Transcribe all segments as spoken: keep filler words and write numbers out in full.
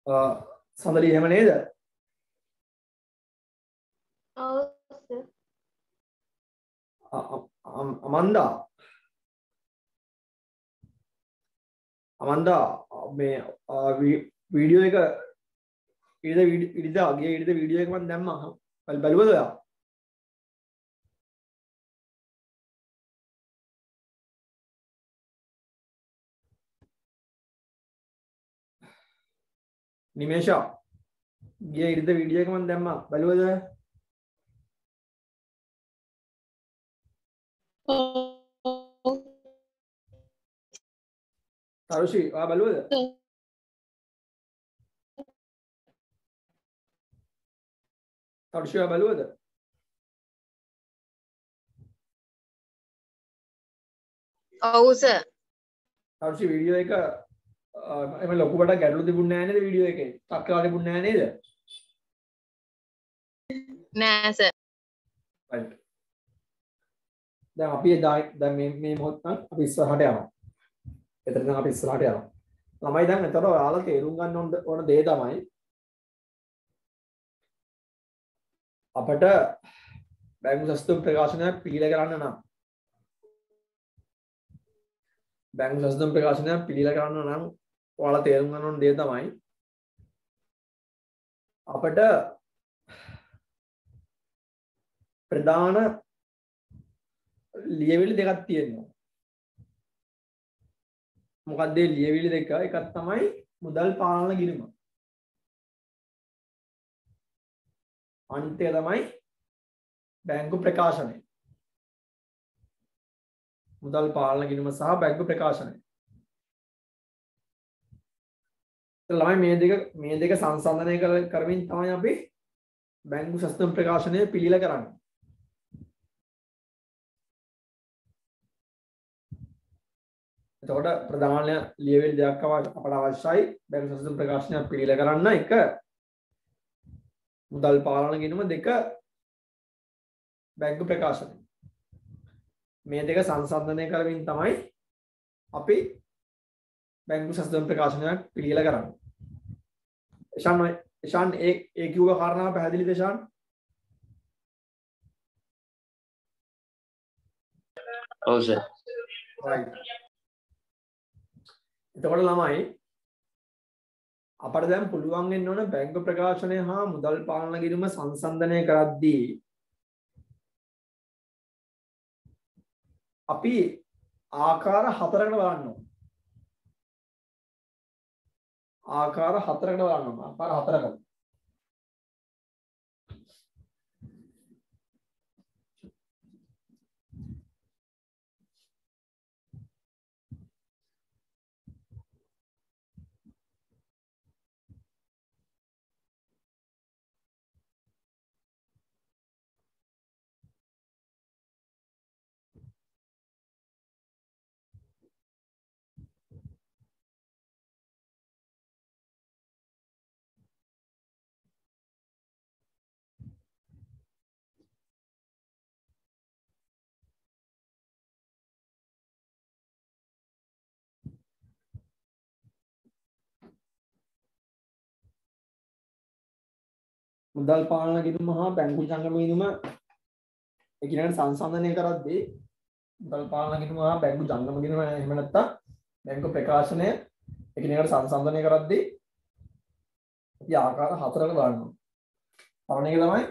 සඳලි එහෙම නේද? ඔව් සර්. අමන්දා අමන්දා මේ වීඩියෝ එක ඉරිද ඉරිද අගේ ඉරිද වීඩියෝ එක මම දැම්මා. බලුවද ඔයා? නිමේෂා ගිය ඉරිද වීඩියෝ එක මම දැම්මා. බලුවද? ඔව්. තරුෂි ඔයා බලුවද? තරුෂි ඔයා බලුවද? ඔව් සර්. තරුෂි වීඩියෝ එක එම ලොකුවට ගැටලු තිබුණේ නැහැ නේද වීඩියෝ එකේ? තක්කාව තිබුණේ නැහැ නේද? නෑ සර්. right. දැන් අපි දැන් මේ මේ මොහොත අපි ඉස්සරහට යනවා. එතන නම් අපි ඉස්සරහට යනවා. ළමයි දැන් එතකොට ඔයාලා තේරුම් ගන්න ඕන ඕන දේ තමයි අපිට බැංකු සස්තුම් ප්‍රකාශනයක් පිළිල කරන්න නම් බැංකු සස්තුම් ප්‍රකාශනයක් පිළිල කරන්න නම් ඔයාලා තේරුම් ගන්න ඕන දේ තමයි අපිට ප්‍රධාන ලියවිලි දෙකක් තියෙනවා. මොකක්ද මේ ලියවිලි දෙක? එකක් තමයි මුදල් පාලන ගිණුම. අනිත් එක තමයි බැංකු ප්‍රකාශනය. මුදල් පාලන ගිණුම සහ බැංකු ප්‍රකාශනය. ළමයි මේ දෙක මේ දෙක සංසන්දනය කරමින් තමයි අපි බැංකු සස්තුම් ප්‍රකාශනය පිළිල කරන්නේ. එතකොට ප්‍රධාන ලියවිලි දෙකක් අපට අවශ්‍යයි බැංකු සස්තුම් ප්‍රකාශනය පිළිල කරන්න. එක මුදල් පාලන ගිණුම, දෙක බැංකු ප්‍රකාශනය. මේ දෙක සංසන්දනය කරමින් තමයි අපි බැංකු සස්තුම් ප්‍රකාශනයක් පිළිල කරන්නේ. ඊශාන් ඊශාන් ඒ ඒ කිව්ව කාරණාව පැහැදිලිද ඊශාන්? ඔව් සර්. right. එතකොට ළමයි අපට දැන් පුළුවන් වෙන්න ඕන බැංකු ප්‍රකාශනය හා මුදල් පාලන ගිණුම සංසන්දනය කරද්දී අපි ආකාර හතරකට බලන්න ඕන. ආකාර හතරකට බලන්න ඕන. ආකාර හතරකට. මුදල් පාලන ගිණුම හා බැංකු ජංගම ගිණුම එකිනෙකට සංසන්දනය කරද්දී මුදල් පාලන ගිණුම හා බැංකු ජංගම ගිණුම එහෙම නැත්නම් බැංකු ප්‍රකාශනය එකිනෙකට සංසන්දනය කරද්දී අපි ආකාර හතරකට බලනවා. පළවෙනි එක තමයි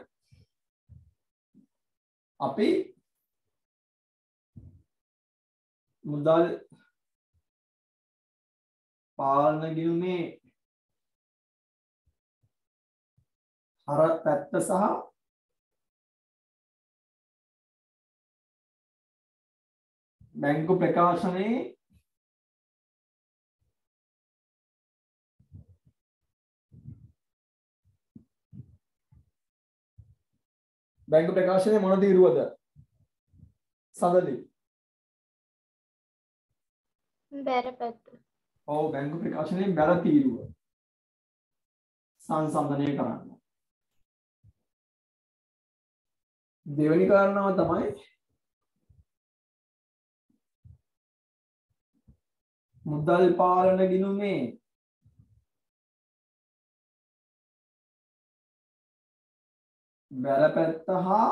අපි මුදල් පාලන ගිණුමේ හර පැත්ත සහ බැංකු ප්‍රකාශනයේ බැංකු ප්‍රකාශනයේ මොන තීරුවද? සඳලි. බැර පැත්ත. ඔව් බැංකු ප්‍රකාශනයේ බැර තීරුව සංසන්දනය කරන්න. දෙවෙනි කාරණාව තමයි මුදල් පාලන ගිණුමේ බැර පැත්ත හා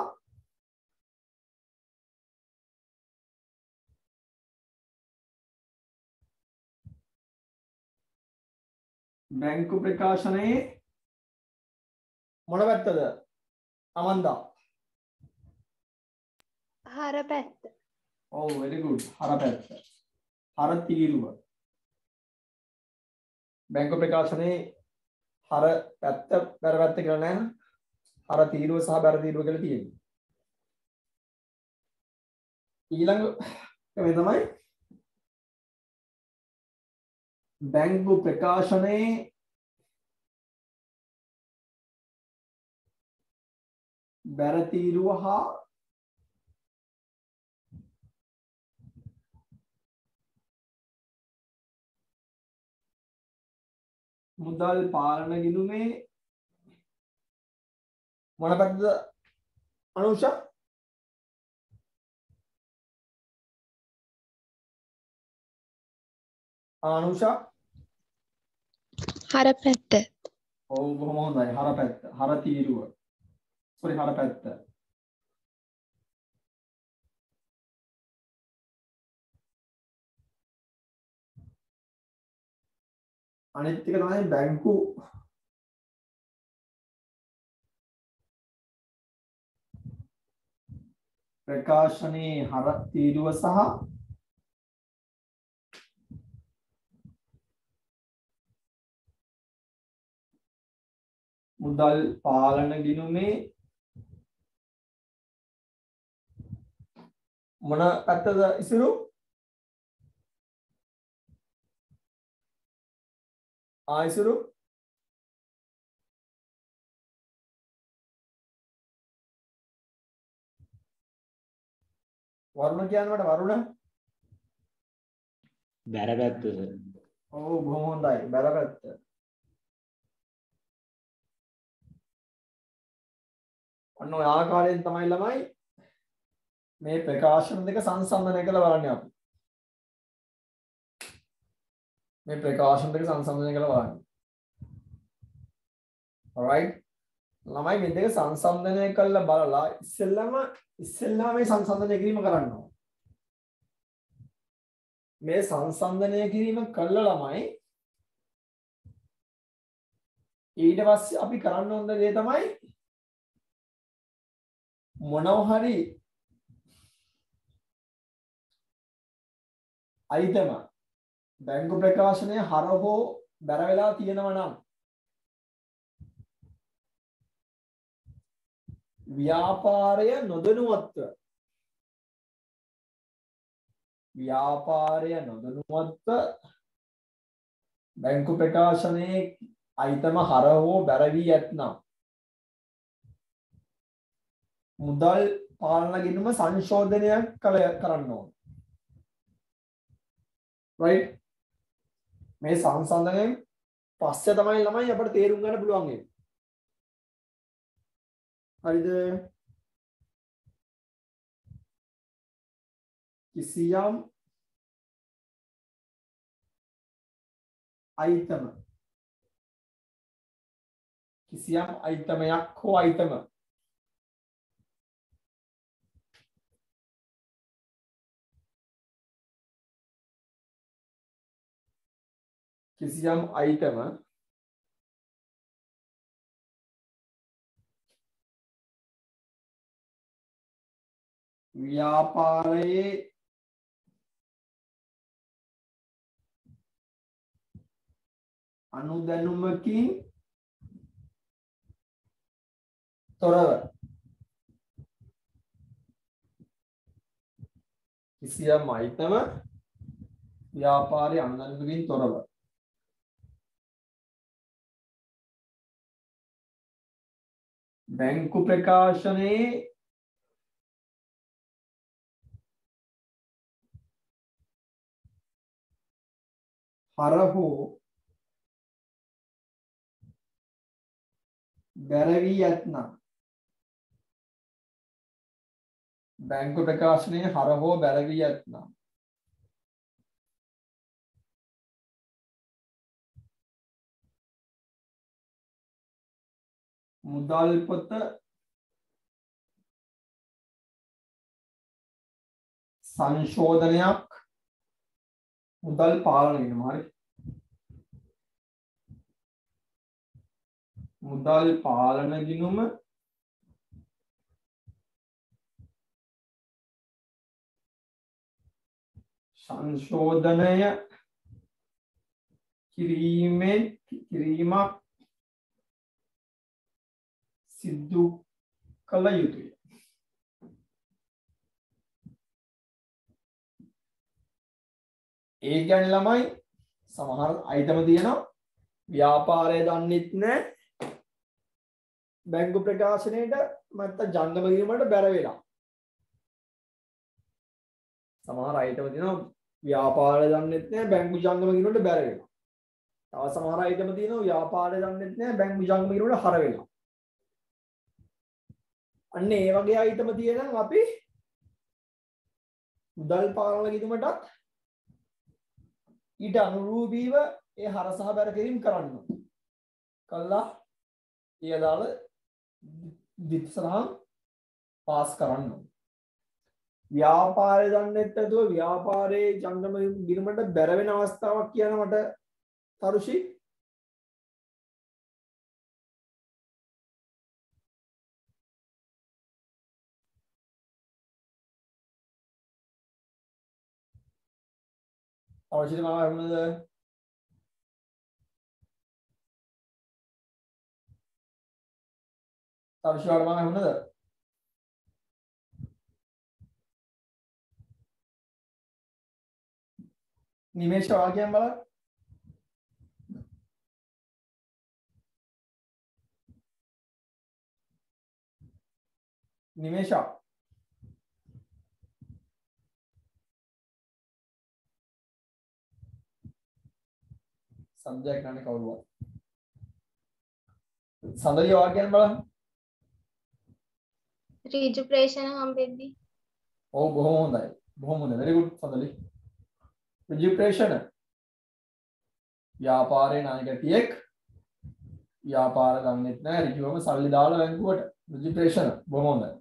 බැංකු ප්‍රකාශනයේ මොන පැත්තද අමන්දා? හර පැත්ත. ඔව් very good. හර පැත්ත. හර තීරුව. බැංකු ප්‍රකාශනයේ හර පැත්ත බැර පැත්ත කියලා නෑ. හර තීරුව සහ බැර තීරුව කියලා තියෙනවා. ඊළඟ මේ තමයි බැංකු ප්‍රකාශනයේ බැර තීරුව හා මුදල් පාලන ගිණුමේ මොන පැත්තද අනුෂා? අනුෂා හර පැත්ත. ඔව් බොහොම හොඳයි. හර පැත්ත. හර තීරුව. sorry හර පැත්ත. අනිත් එක තමයි බැංකු ප්‍රකාශනයේ හර තීරුව සහ මුදල් පාලන ගිණුමේ මොන පැත්තද ඉසුරු? ආ ඉසුරු වරුණ කියන්න මට වරුණ. බැර පැත්ත සර්. ඔව් බොහොම හොඳයි. බැර පැත්ත. අන්න ඔය ආකාරයෙන් තමයි ළමයි මේ ප්‍රකාශන දෙක සංසන්දනය කරලා බලන්නේ අපි. මේ ප්‍රකාශන දෙක සංසන්දනය කරලා බලන්න. alright. ළමයි මේ දෙක සංසන්දනය කරලා බලලා ඉස්සෙල්ලාම ඉස්සෙල්ලාම මේ සංසන්දනය කිරීම කරන්න ඕන. මේ සංසන්දනය කිරීම කළා ළමයි ඊට පස්සේ අපි කරන්න ඕන දේ තමයි මොනවා හරි අයිතම බැංකු ප්‍රකාශනයේ හර හෝ බැර වෙලා තියෙනවා නම් ව්‍යාපාරය නොදැනුවත්ව ව්‍යාපාරය නොදැනුවත්ව බැංකු ප්‍රකාශනයේ අයිතම හර හෝ බැර වී ඇතනම් මුදල් පාලන ගිණුම සංශෝධනයක් කළ කරන්න ඕන. right මේ සංසන්දනයෙන් පස්සේ තමයි ළමයි අපිට තේරුම් ගන්න පුළුවන් වෙන්නේ. හරිද? කිසියම් අයිතම කිසියම් අයිතමයක් හෝ අයිතම කිසියම් අයිතම ව්‍යාපාරයේ අනුදැනුමකින් තොරව කිසියම් අයිතම ව්‍යාපාරයේ අනුදැනුමකින් තොරව බැංකු ප්‍රකාශනයේ හර හෝ බැර වී ඇතනම් බැංකු ප්‍රකාශනයේ හර හෝ බැර වී ඇතනම් මුදල් පොත සංශෝධනයක් මුදල් පාලන ගිණුම හරි මුදල් පාලන ගිණුම සංශෝධනය කිරීමෙන් කිරීමක් සිදු කළ යුතුය. ඒ කියන්නේ ළමයි සමහර අයිටම තියෙනවා ව්‍යාපාරය දන්නෙත් නැහැ බැංකු ප්‍රකාශනයේට නැත්නම් ජංගම ගිණුමට බැර වෙලා. සමහර අයිටම තියෙනවා ව්‍යාපාරය දන්නෙත් නැහැ බැංකු ජංගම ගිණුමට බැර වෙලා. තව සමහර අයිටම තියෙනවා ව්‍යාපාරය දන්නෙත් නැහැ බැංකු ජංගම ගිණුමට හර වෙලා. අන්න ඒ වගේ අයිටම තියෙනම් අපි මුදල් පාලන ගිණුමටත් ඊට අනුරූපීව ඒ හරසහ බැර කිරීම කරන්න ඕනේ. කළා ඒ අදාළ දිත්සරහන් පාස් කරන්න ඕනේ. ව්‍යාපාරය දන්නෙත් නැතුව ව්‍යාපාරයේ ජංගම ගිණුමට බැර වෙන අවස්ථාවක් කියන මට තරුෂි අවශ්‍යද මම වුණද තරුෂිවාට මම වුණද නිමේෂ වාක්‍යයෙන් බලන්න නිමේෂ සබ්ජෙක්ට් ගන්න කවුරුවත් සඳලිය වාක්‍යයෙන් බලන්න රිජුප්‍රේෂණ හම්බෙද්දි ඔව් බොහොම හොඳයි බොහොම හොඳයි very good සඳලි රිජුප්‍රේෂණ ව්‍යාපාරේ නායකයෙක් ව්‍යාපාර ගන්නෙත් නැහැ ඍජුවම සල්ලි දාලා බැංකුවට රිජුප්‍රේෂණ බොහොම හොඳයි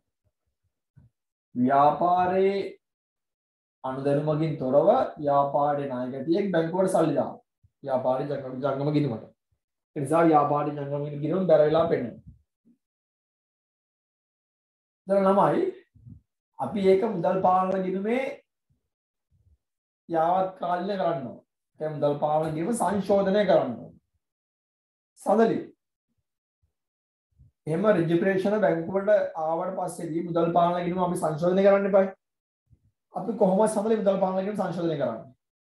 ව්‍යාපාරේ අනුදැනුමකින් තොරව ව්‍යාපාරේ නායකයෙක් බැංකුවට සල්ලි දානවා ව්‍යාපාරේ ජංගම ගිණුමට ඒ නිසා ව්‍යාපාරේ ජංගම ගිණුම බැර වෙලා පෙන්නනවා දැන් ළමයි අපි ඒක මුදල් පාලන ගිණුමේ යාවත් කාලීන කරන්න ඕන. ඒ මුදල් පාලන ගිණුම සංශෝධනය කරන්න ඕන. සඳලි. එහෙම රෙජිස්ට්‍රේෂන බැංකුවට ආවට පස්සේදී මුදල් පාලන ගිණුම අපි සංශෝධනය කරන්න එපායි. අපි කොහොමද සඳලි මුදල් පාලන ගිණුම සංශෝධනය කරන්නේ?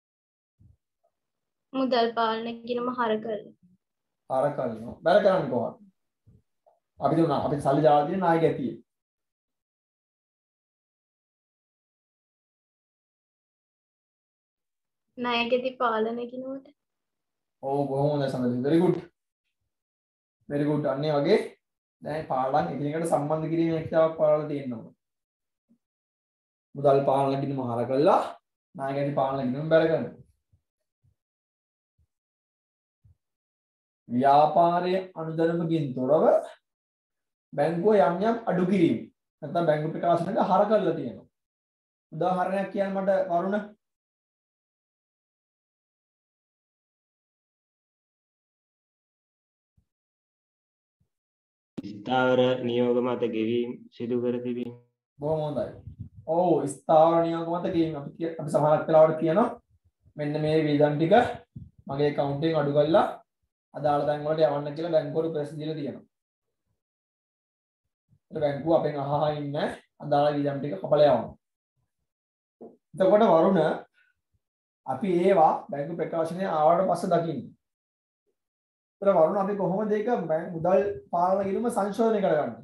මුදල් පාලන ගිණුම හර කරලා. හර කරනවා. බැල කරන්නේ කොහොමද? අපි දුන්නා අපි සල්ලි දාලා තියෙන නායකයෙක් තියෙනවා. ණයකදී පාලන ගිණුමට ඔව් බොහොම හොඳයි සඳලි very good very good අන්නේ වගේ දැන් පාඩම් එකිනෙකට සම්බන්ධ කිරීමේ හැකියාවක් පාඩලා තියෙනවා මුදල් පාලන ගිණුම හර කළා ණයකදී පාලන ගිණුම බැර කරනවා ව්‍යාපාරයේ අනුදැනුමකින් තොරව බැංකුව යම් යම් අඩු කිරීම නැත්නම් බැංකු ප්‍රකාශනයක හර කරලා තියෙනවා උදාහරණයක් කියන්න මට වරුණ ස්ථාවර නියෝග මත ගෙවීම සිදු කර තිබීම බොහොම හොඳයි. ඔව් ස්ථාවර නියෝග මත ගෙවීම අපි අපි සමහරක් වෙලාවට කියනවා මෙන්න මේ වේදන් ටික මගේ account එකෙන් අඩු කරලා අදාළ තැන් වලට යවන්න කියලා බැංකුවට ප්‍රෙස් දීලා තියෙනවා. ඒ බැංකුව අපෙන් අහහා ඉන්නේ අදාළ වේදන් ටික කපලා යවනවා. එතකොට වරුණ අපි ඒවා බැංකු ප්‍රකාශනයේ ආවට පස්සේ දකින්නේ. ඒතර වරුණ අපි කොහොමද ඒක මුදල් පාලන ගිණුම සංශෝධනය කරගන්නේ?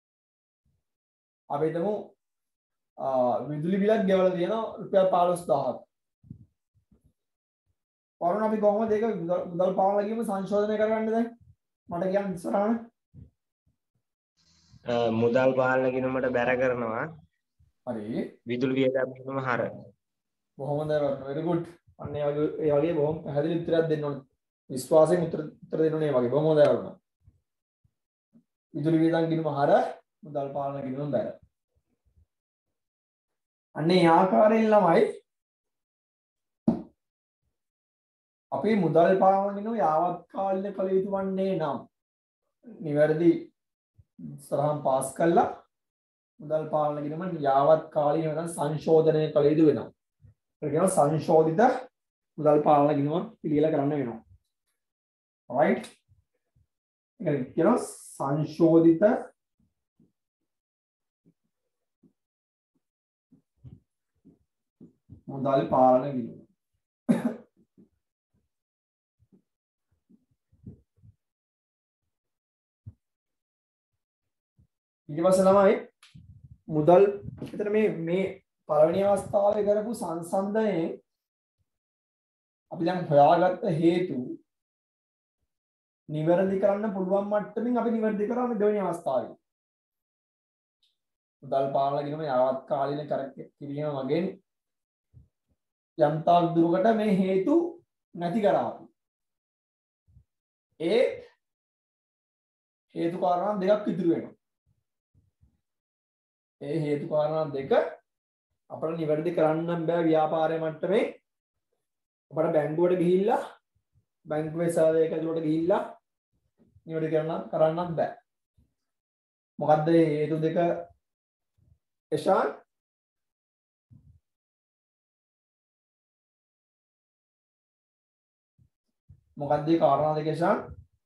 අපි හිතමු විදුලි බිලක් ගෙවලා තියෙනවා රුපියල් පහළොස් දහසක්. වරුණ අපි කොහොමද ඒක මුදල් පාලන ගිණුම සංශෝධනය කරගන්නේ දැන්? මට කියන්න ඉස්සරහන. මුදල් පාලන ගිණුමට බැර කරනවා. හරි. විදුලි වියදම් ගිණුම හර. බොහොම හොඳයි වරුණ. very good. අන්න ඒ වගේ ඒ වගේ බොහොම පැහැදිලි උත්තරයක් දෙන්න ඕනේ. විශ්වාසයෙන් උත්තර උත්තර දෙන්න ඕනේ වගේ. බොහොම හොඳයි වරුණ. විදුලි වියදම් ගිණුම හර මුදල් පාලන ගිණුම බැර. අන්නේ ආකාරයෙන් ළමයි අපි මුදල් පාලනය යාවත් කාලින කළ යුතු වන්නේ නම් නිවැරදි සරහන් පාස් කළා මුදල් පාලන කිරීම යාවත් කාලීන වෙන සංශෝධනය කළ යුතු වෙනවා. ඒ කියනවා සංශෝධිත මුදල් පාලන කිරීම පිළියෙල කරන්න වෙනවා. right? ඒක කියනවා සංශෝධිත මුදල් පාලන කිරීම. ඊට පස්සේ ළමයි මුදල් විතර මේ මේ පළවෙනි අවස්ථාවේ කරපු සංසන්දනයේ අපි දැන් හොයාගත්ත හේතු නිවැරදි කරන්න පුළුවන් මට්ටමින් අපි නිවැරදි කරා මේ දෙවෙනි අවස්ථාවේ. මුදල් පාලන කිරීම යාවත් කාලීන කර කිරීම වගේ යම් තාක් දුරකට මේ හේතු නැති කරා. ඒ හේතු කාරණා දෙකක් ඉතුරු වෙනවා. ඒ හේතු කාරණා දෙක අපිට නිවැරදි කරන්න බෑ ව්‍යාපාරයේ මට්ටමේ. අපිට බැංකුවට ගිහිල්ලා බැංකුවේ සර්වර් එකකට ගිහිල්ලා නිවැරදි කරන්න කරන්නත් බෑ. මොකද්ද මේ හේතු දෙක? එෂාන් මොකද්ද මේ කාරණා දෙක එෂාන්?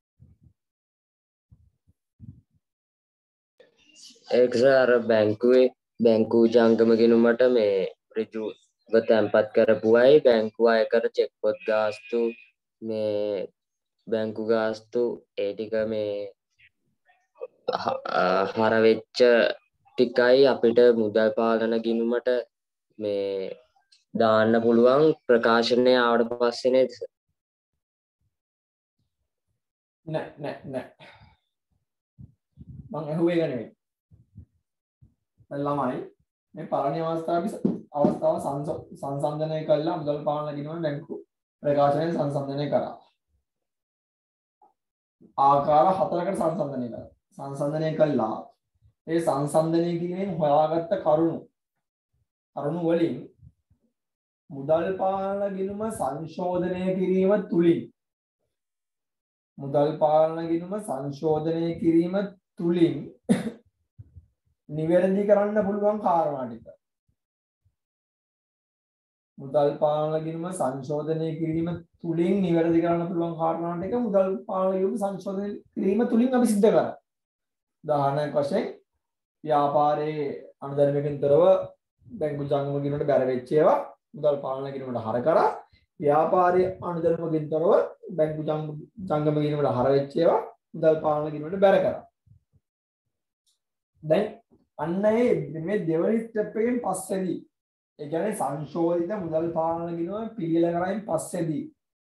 ඒක සර් බැංකුවේ බැංකු ජංගම ගිණුමට මේ ඍජුව තැන්පත් කරපු අය බැංකු අය කර චෙක් පොත් ගාස්තු මේ බැංකු ගාස්තු ඒ ටික මේ හර වෙච්ච ටිකයි අපිට මුදල් පාලන ගිණුමට මේ දාන්න පුළුවන් ප්‍රකාශනය ආවට පස්සේ නේද සර්? නෑ නෑ නෑ මං අහුවේ ඒක නෙවෙයි. ළමයි මේ පළවෙනි අවස්ථාවේ අවස්ථාව සංසන්දනය කළා මුදල් පාලන ගිණුම බැංකු ප්‍රකාශනය සංසන්දනය කරා. ආකාර හතරකට සංසන්දනය කරා. සංසන්දනය කළා. ඒ සංසන්දනය කිරීමෙන් හොයාගත්ත කරුණු කරුණු වලින් මුදල් පාලන ගිණුම සංශෝධනය කිරීම තුලින් මුදල් පාලන ගිණුම සංශෝධනය කිරීම තුලින් නිවැරදි කරන්න පුළුවන් කාරණා ටික. මුදල් පාලන ගිණුම සංශෝධනය කිරීම තුලින් නිවැරදි කරන්න පුළුවන් කාරණා ටික මුදල් පාලන ගිණුම සංශෝධනය කිරීම තුලින් අපි සිද්ධ කරා. උදාහරණයක් වශයෙන් ව්‍යාපාරයේ අනුධර්මයකින් තොරව බැංකු ජංගම ගිණුමට බැර වෙච්ච ඒවා මුදල් පාලන ගිණුමට හර කරා. ව්‍යාපාරයේ අනුධර්මයකින් තොරව බැංකු ජංගම ගිණුමට හර වෙච්ච ඒවා මුදල් පාලන ගිණුමට බැර කරා. දැන් අන්න ඒ මේ දෙවනි ස්ටෙප් එකෙන් පස්සේදී ඒ කියන්නේ සංශෝධිත මුදල් පාලන ගිණුම පිළියෙල කරයින් පස්සේදී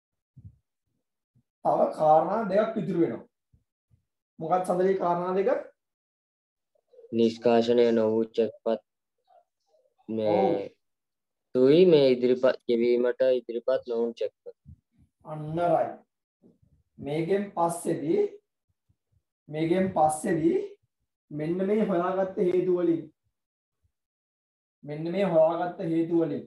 තව කාරණා දෙකක් ඉතුරු වෙනවා. මොකක්ද සඳරී කාරණා දෙක? නිෂ්කාශනය නොවූ චෙක්පත් මේ තුයි මේ ඉදිරිපත් ගෙවීමට ඉදිරිපත් නොවුණු චෙක්පත්. අන්න right. මේකෙන් පස්සේදී මේකෙන් පස්සේදී මෙන්න මේ හොයාගත්ත හේතු වලින් මෙන්න මේ හොයාගත්ත හේතු වලින්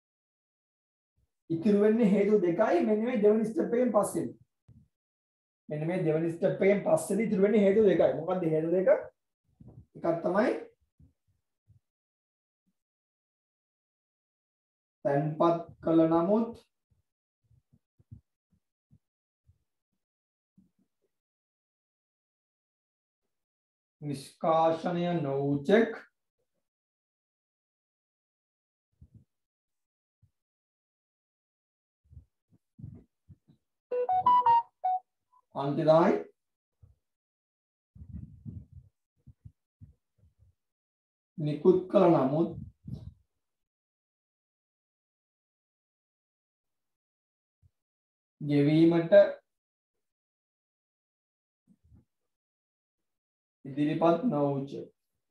ඉතුරු වෙන්නේ හේතු දෙකයි. මෙන්න මේ දෙවෙනි ස්ටෙප් එකෙන් පස්සේදී මෙන්න මේ දෙවෙනි ස්ටෙප් එකෙන් පස්සේදී ඉතුරු වෙන්නේ හේතු දෙකයි. මොකක්ද හේතු දෙක? එකක් තමයි තැන්පත් කළ නමුත් නිෂ්කාශනය නොවූ චෙක් අන්තිමයි නිකුත් කළ නමුත් ගෙවීමට ඉදිරිපත් නොවූ චෙක්.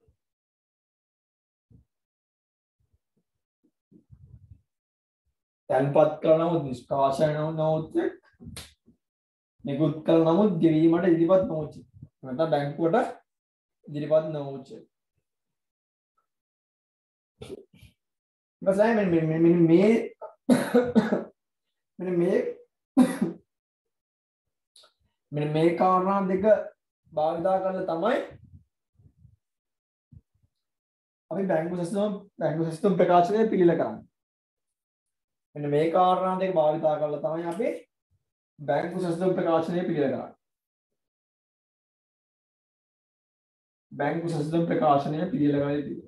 තැන්පත් කළ නමුත් නිෂ්කාශනය නොවූ චෙක්. නිකුත් කළ නමුත් ගෙවීමට ඉදිරිපත් නොවූ චෙක්. නැත්නම් බැංකුවට ඉදිරිපත් නොවූ චෙක්. बस है मैंने मैंने मैंने मैं मैंने मैं मैंने मैं කාරණා දෙක භාවිතා කරලා තමයි අපි බැංකු සිස්ටම් බැංකු සිස්ටම් ප්‍රකාශනය පිළිල කරන්නේ. මෙන්න මේ කාරණා දෙක භාවිතා කරලා තමයි අපි බැංකු සිස්ටම් ප්‍රකාශනය පිළිල කරන්නේ. බැංකු සිස්ටම් ප්‍රකාශනය පිළිල කරන්නේ.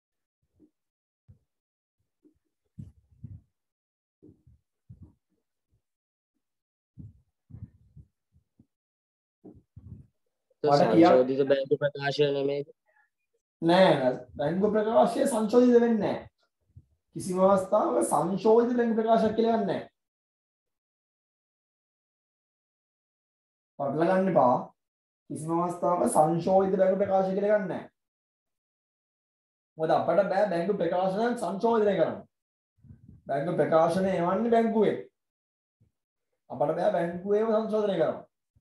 සංශෝධිත බැංකු ප්‍රකාශය නෙමෙයි. නෑ නෑ බැංකු ප්‍රකාශය සංශෝධිත වෙන්නේ නෑ. කිසිම අවස්ථාවක සංශෝධිත බැංකු ප්‍රකාශයක් කියලා යන්නේ නෑ. පටල ගන්න එපා. කිසිම අවස්ථාවක සංශෝධිත බැංකු ප්‍රකාශය කියලා ගන්න නෑ. මොකද අපට බෑ බැංකු ප්‍රකාශන සංශෝධනය කරන්න. බැංකු ප්‍රකාශනය එවන්නේ බැංකුවේ. අපට බෑ බැංකුවේම සංශෝධනය කරන්න.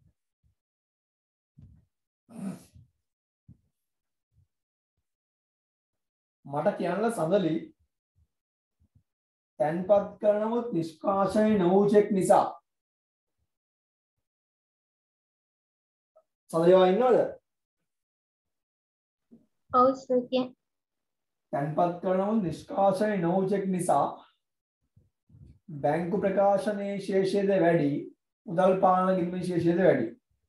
මට කියන්න සඳලි තැන්පත් කරනමුත් නිෂ්කාශනය නොවූ චෙක් නිසා සඳලිවා ඉන්නවද? ඔව් සර් කිය. තැන්පත් කරනමුත් නිෂ්කාශනය නොවූ චෙක් නිසා බැංකු ප්‍රකාශනයේ ශේෂයද වැඩි, මුදල් පාලන ගිණුමේ ශේෂයද වැඩි.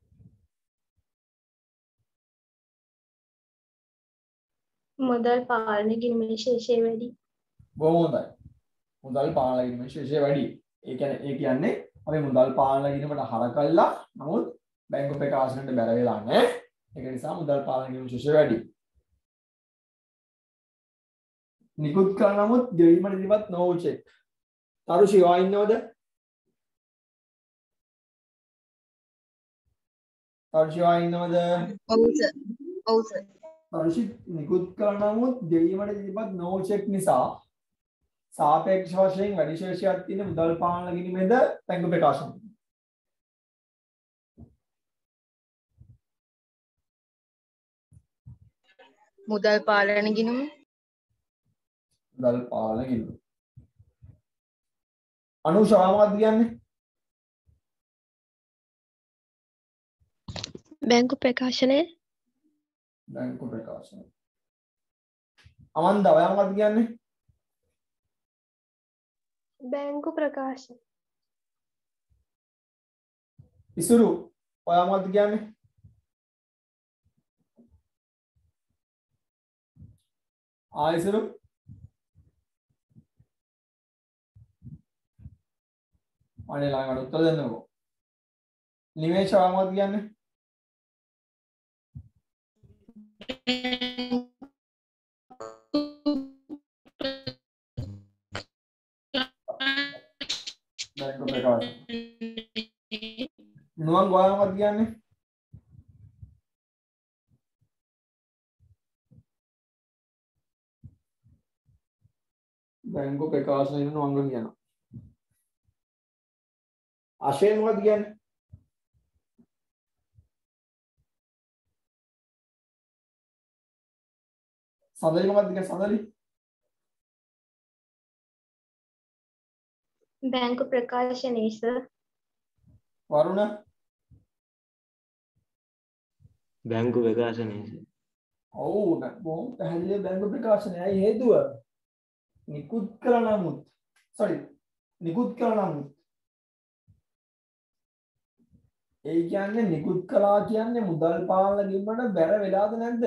මුදල් පාලන ගිණුමේ ශේෂය වැඩි. බොහොම හොඳයි. මුදල් පාලන ගිණුමේ ශේෂය වැඩි. ඒ කියන්නේ ඒ කියන්නේ අපි මුදල් පාලන ගිණුමට හර කළා. නමුත් බැංකු ප්‍රකාශනයට බැර වෙලා නැහැ. ඒක නිසා මුදල් පාලන ගිණුමේ ශේෂය වැඩි. නිකුත් කළ නමුත් ගෙවීමට ඉදිරිපත් නොවූ චෙක්. තරුෂි වා ඉන්නවද? තරුෂි වා ඉන්නවද? ඔව් සර්. ඔව් සර්. තරුෂි නිකුත් කළ නමුත් ගෙවීමට ඉදිරිපත් නොවූ චෙක් නිසා සාපේක්ෂ වශයෙන් වැඩි ශේෂයක් තියෙන මුදල් පාලන ගිණුමේද බැංකු ප්‍රකාශනය. මුදල් පාලන ගිණුම මුදල් පාලන ගිණුම. අනුශාමත් කියන්නේ බැංකු ප්‍රකාශනය බැංකු ප්‍රකාශනය. අමන්ද ඔයාමත් කියන්නේ බැංකු ප්‍රකාශන ඉසුරු ඔයාමත් කියන්නේ ආයිසුරු අනේ ළඟට උත්තර දෙන්නකෝ. නිමේෂ ඔයාමත් කියන්නේ බැංකු ප්‍රකාශන. නුවන් ඔයාමත් කියන්නේ බැංකු ප්‍රකාශනය නුවන් කියනවා. අශේ මොකද කියන්නේ? සඳලි මොකක්ද කියන්නේ සඳලි? බැංකු ප්‍රකාශනයේ සර්. වරුණ බැංකු ප්‍රකාශනයේ ඔව් බොහොම පැහැදිලි බැංකු ප්‍රකාශනයයි හේතුව නිකුත් කළ නමුත් sorry නිකුත් කළ නමුත් ඒ කියන්නේ නිකුත් කළා කියන්නේ මුදල් පාලන ගිණුමට බැර වෙලාද නැද්ද?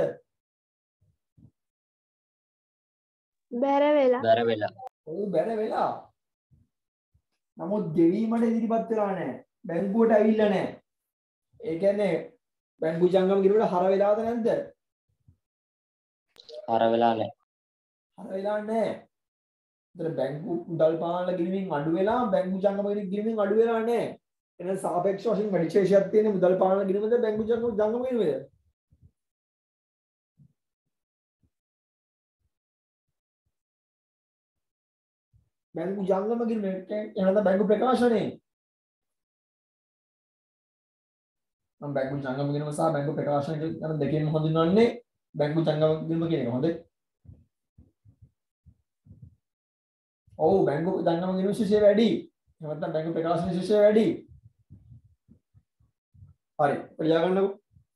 බැර වෙලා. බැර වෙලා. ඔව් බැර වෙලා. නමුත් ගෙවීමට ඉදිරිපත් වෙලා නැහැ. බැංකුවට ඇවිල්ලා නැහැ. ඒ කියන්නේ බැංකු ජංගම ගිණුමට හර වෙලාද නැද්ද? හර වෙලා නැහැ. හර වෙලා නැහැ. ඒතර බැංකු මුදල් පාලන ගිණුමින් අඩු වෙලා බැංකු ජංගම ගිණුමින් අඩු වෙලා නැහැ. එහෙනම් සාපේක්ෂ වශයෙන් වැඩි ශේෂයක් තියෙන මුදල් පාලන ගිණුමද බැංකු ජංගම ජංගම ගිණුමද? බැංකු ජංගම ගිණුම එහෙනම් බැංකු ප්‍රකාශනයේ මම බැංකු ජංගම ගිණුම සහ බැංකු ප්‍රකාශන කියන දෙකෙන්ම හඳුන්වන්නේ බැංකු ජංගම ගිණුම කියන එක. හොඳයි. ඔව් බැංකු ජංගම ගිණුම් විශේෂය වැඩි. එහෙම නැත්නම් බැංකු ප්‍රකාශන විශේෂය වැඩි. හරි. ලියා ගන්නකො.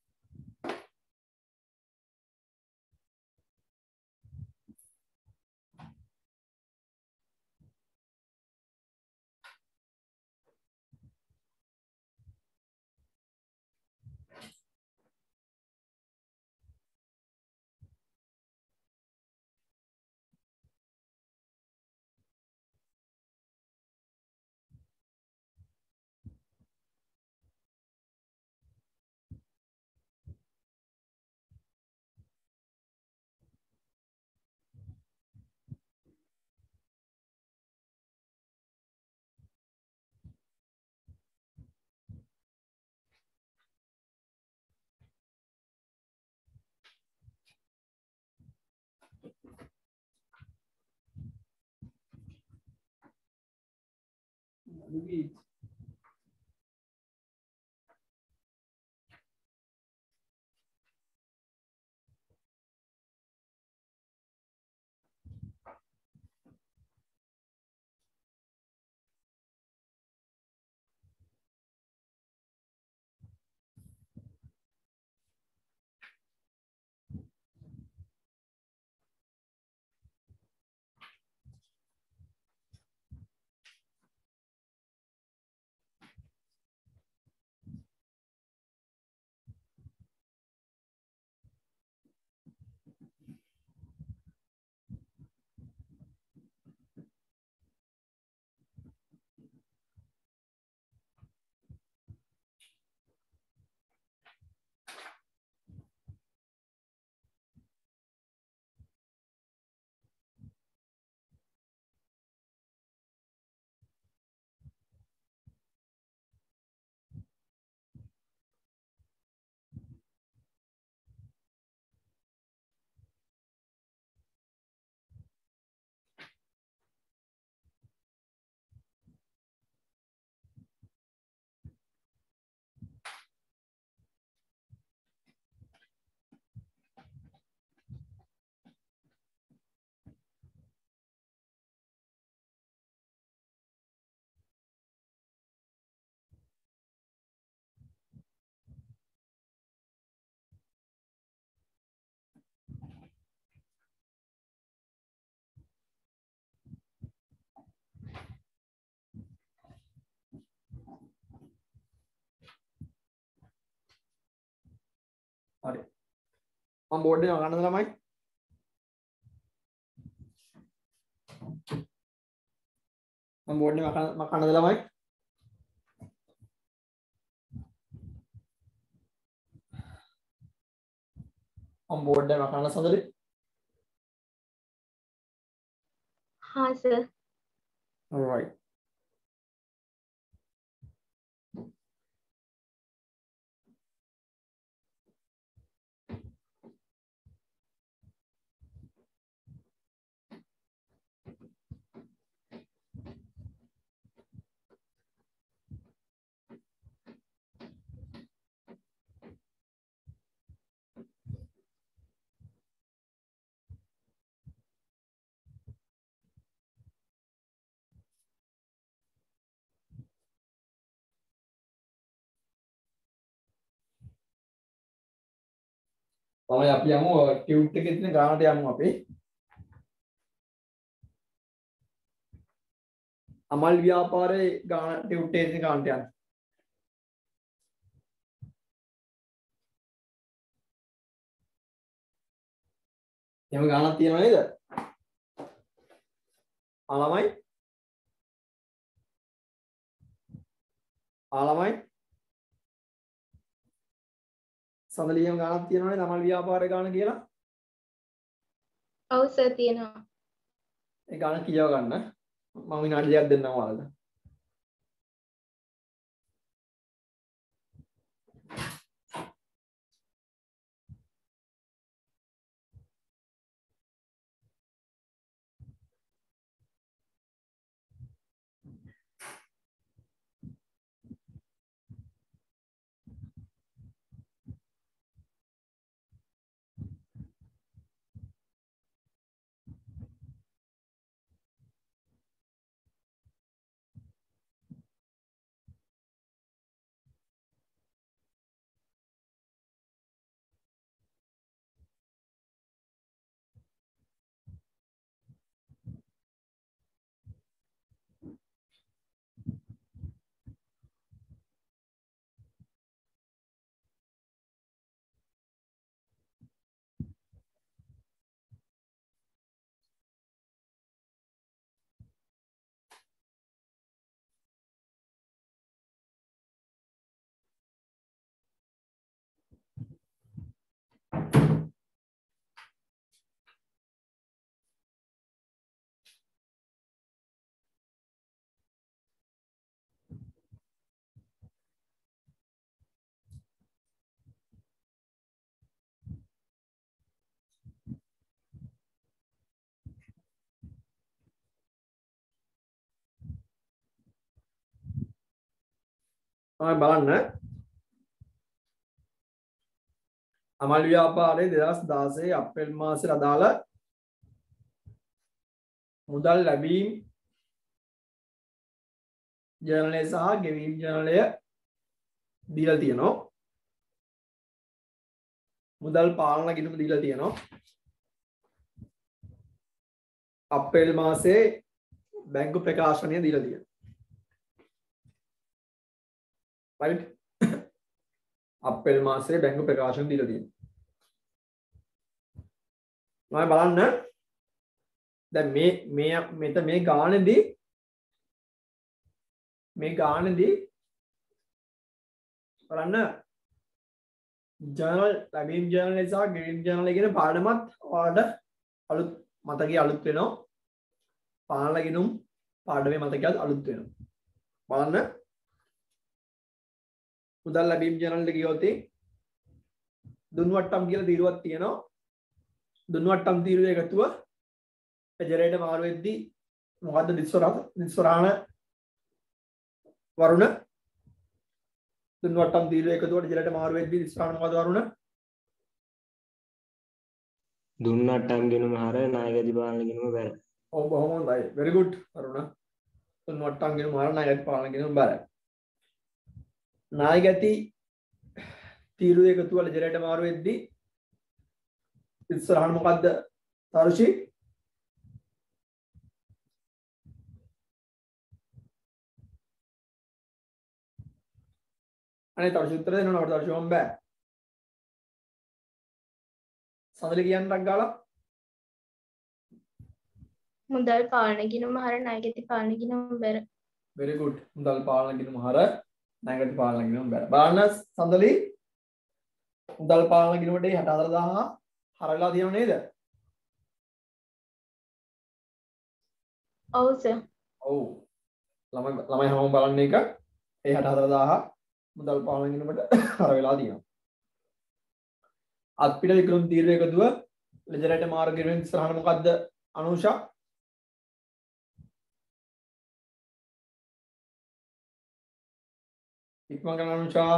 Luigi. හරි. මම බෝඩ් එක ගන්නද ළමයි? මම බෝඩ් එක මකන්නද ළමයි? මම බෝඩ් එක මකන්න සඳරි. हाँ सर. All right. තමයි අපි යමු ටියුට් එකේ තියෙන ගානට යමු අපි. අමල් ව්‍යාපාරයේ ගාන ටියුට් එකේ තියෙන ගානට යන්න. එහෙම ගානක් තියෙනව නේද? ආ ළමයි? ආ ළමයි? සඳලියම ගානක් තියෙනව නේද අමල් ව්‍යාපාරයේ ගාන කියලා? ඔව් සර් තියෙනවා. ඒ ගාන කියව ගන්න. මම විනාඩි දෙකක් දෙන්නම් ඔයාලට. තමයි බලන්න අමල් ව්‍යාපාරයේ දෙදහස් දාසය අප්‍රේල් මාසයේ අදාළ මුදල් ලැබීම් ජර්නලය සහ ගෙවීම් ජර්නලය දීලා තියෙනවා. මුදල් පාලන ගිණුම දීලා තියෙනවා. අප්‍රේල් මාසයේ බැංකු ප්‍රකාශනය දීලා තියෙනවා. right අප්‍රේල් මාසයේ බැංකු ප්‍රකාශන දීලා තියෙනවා. මම බලන්න දැන් මේ මේ මෙත මේ ගානේදී මේ ගානේදී බලන්න ජර්නල් ලැබීම් ජර්නල් සහ ගෙවීම් ජර්නල් කියන පාඩමත් ඔයාලට අලුත් මතකයේ අලුත් වෙනවා. පාලන ගිණුම් පාඩමේ මතකයත් අලුත් වෙනවා. බලන්න මුදල් ලැබීම් ජර්නල් එක ගියොත් දුන්වට්ටම් කියලා තීරුවක් තියෙනවා. දුන්වට්ටම් තීරුවේ එකතුව එජරේට මාරු වෙද්දී මොකද්ද දිස්වරාත දිස්වරාණ වරුණ දුන්වට්ටම් තීරුවේ එකතුවට එජරේට මාරු වෙද්දී දිස්වරාණ මොකද්ද වරුණ දුන්නට්ටම් ගිණුම හර නායකති පාලන ගිණුම බැර. ඔව් බොහොම හොඳයි very good වරුණ දුන්වට්ටම් ගිණුම හර නායකති පාලන ගිණුම බැර. නායකති තීරුවේ එකතුව එජරේට මාරු වෙද්දී දිස්වරාණ මොකද්ද තරුෂි අනේ තරුෂි උත්තර දෙන්න ඕන තරුෂි මම බෑ සඳලි කියන්නක් ගාලා මුදල් පාලන ගිණුම හර ණයගැති පාලන ගිණුම බැර. very good මුදල් පාලන ගිණුම හර ණයගැති පාලන ගිණුම බැර. බලන්න සඳලි මුදල් පාලන ගිණුමට හැට හතර දහස් හර වෙලා තියෙනව නේද? ඔව් සර්. ඔව් ළමයි ළමයි හැමෝම බලන්න එක ඒ හැට හතර දහස් මුදල් පාලන ගිණුමට හර වෙලා තියෙනවා. අත්පිට වික්‍රම තීරුවේ එකතුව ලෙජරට මාර්ග ගිණුමෙන් ඉස්සරහට මොකද්ද අනුෂා? ඉක්මන් කරන අනුෂා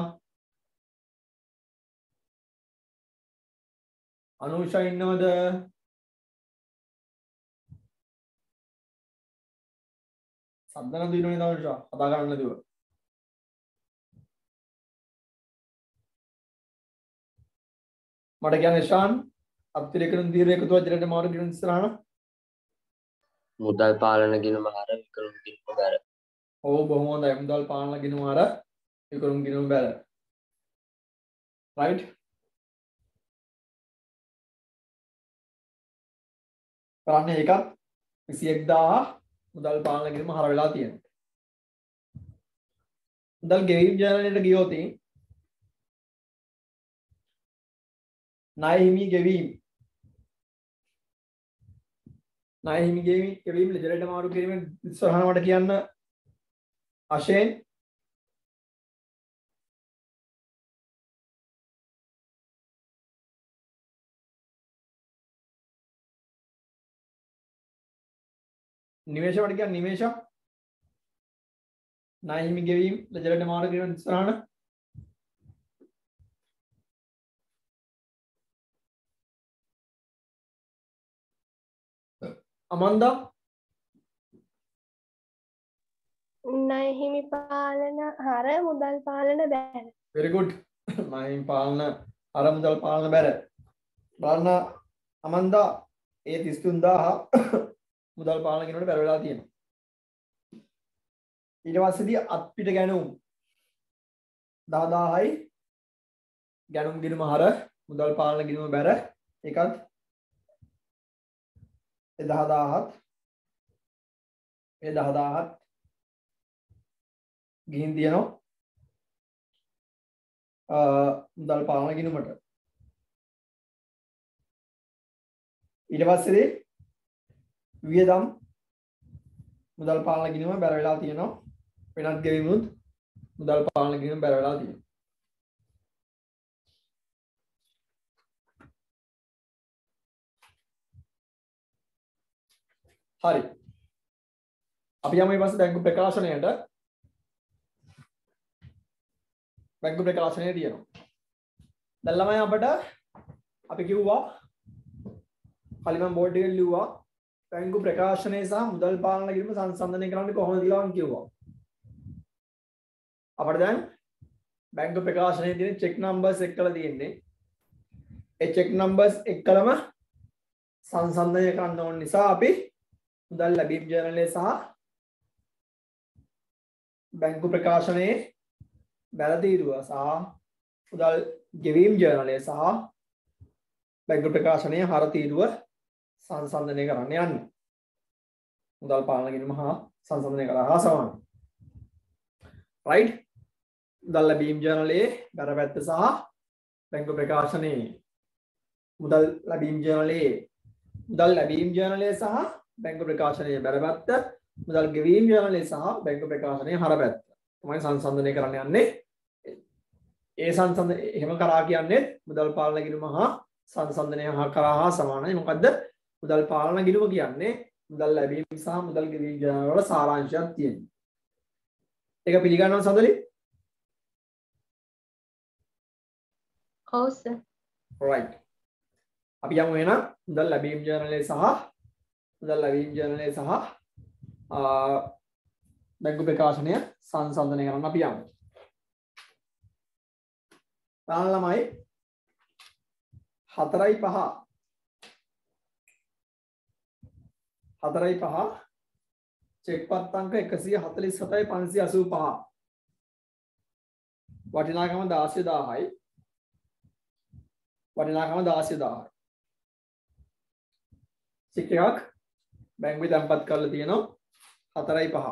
අනුෂා ඉන්නවද? සද්දන දිනුනේ අනුෂා කතා කරන්න නැතුව. මට කියන්නේ ශාන් අත්තිරේකන තීරය එකතු වජරට මාරු ගිණුම් ඉස්සරහන මුදල් පාලන ගිණුම හර විකරුම් ගිණුම බැර. ඔව් බොහොම හොඳයි මුදල් පාලන ගිණුම හර විකරුම් ගිණුම බැර. right බලන්න ඒකත් විසි එක් දහස් මුදල් පාලන ගිණුම හර වෙලා තියෙනවා. මුදල් ගෙවීම් ජර්නලයට ගියොත් ණය හිමි ගෙවීම් ණය හිමි ගෙවීම් ගෙවීම් ලෙජරට මාරු කිරීමෙන් ඉස්සරහන මට කියන්න අශේන් නිමේෂ මට කියන්න නිමේෂ ණය හිමි ගෙවීම් ලෙජරට මාරු කිරීමෙන් ඉස්සරහන අමන්දා ණය හිමි පාලන හර මුදල් පාලන බැර. very good ණය හිමි පාලන හර මුදල් පාලන බැර. බලන්න අමන්දා ඒ තිස් තුන් දහස් මුදල් පාලන ගිණුමට බැර වෙලා තියෙනවා. ඊට පස්සේදී අත්පිට ගැනුම් දහ දහසයි ගැනුම් ගිණුම හර මුදල් පාලන ගිණුම බැර ඒකත් ඒ දහ දහසත් ඒ දහ දහසත් ගිහින් තියෙනවා මුදල් පාලන ගිණුමට. ඊට පස්සේ වියදම් මුදල් පාලන ගිණුම බැර වෙලා තියෙනවා. වෙනත් ගෙවීමුත් මුදල් පාලන ගිණුම බැර වෙලා තියෙනවා. හරි අපි යමු ඊපස්සේ බැංකු ප්‍රකාශනයට. බැංකු ප්‍රකාශනයේ තියෙනවා. දැන් ළමයි අපිට අපි කිව්වා කලින් මම බෝඩ් එකේ ලිව්වා බැංකු ප්‍රකාශනය සහ මුදල් පාලන කිරීම සංසන්දනය කරන්නේ කොහොමද කියලා මම කිව්වා. අපිට දැන් බැංකු ප්‍රකාශනයේ තියෙන චෙක් නම්බර්ස් එක්කලා තියෙන්නේ. ඒ චෙක් නම්බර්ස් එක්කලම සංසන්දනය කරන්න ඕන නිසා අපි මුදල් ලැබීම් ජර්නලය සහ බැංකු ප්‍රකාශනයේ බැල තීරුව සහ මුදල් ගෙවීම් ජර්නලය සහ බැංකු ප්‍රකාශනයේ හර තීරුව සංසන්දනය කරන්න යන්නේ. මුදල් පාලන කිරීම හා සංසන්දනය කරා හා සමානයි. right? මුදල් ලැබීම් ජර්නලයේ බැර පැත්ත සහ බැංකු ප්‍රකාශනයේ මුදල් ලැබීම් ජර්නලයේ මුදල් ලැබීම් ජර්නලය සහ බැංකු ප්‍රකාශනයේ බැර පැත්ත, මුදල් ගෙවීම් ජර්නලය සහ බැංකු ප්‍රකාශනයේ හර පැත්ත තමයි සංසන්දනය කරන්න යන්නේ. ඒ සංසන්දනය එහෙම කරා කියන්නේ මුදල් පාලන කිරීම හා සංසන්දනය හා කරා හා සමානයි. මොකද්ද? මුදල් පාලන ගිණුම කියන්නේ මුදල් ලැබීම සහ මුදල් ගෙවීම ජර්නල වල සාරාංශයක් තියෙනවා. ඒක පිළිගන්නවද සඳලි? ඔව් සර්. right. අපි යමු එහෙනම් මුදල් ලැබීම් ජර්නලය සහ මුදල් ලැබීම් ජර්නලය සහ බැංකු ප්‍රකාශනය සංසන්දනය කරන්න අපි යමු. තාන ළමයි හතරයි පහ හතරයි පහ චෙක් පත් අංක එකසිය හතළිස් හතයි පන්සිය අසූ පහ වටිනාකම දාසය දාහයි වටිනාකම දාසය දාහයි චෙක් එකක් බැංකුවේ තැන්පත් කරලා තියෙනවා හතරයි පහ.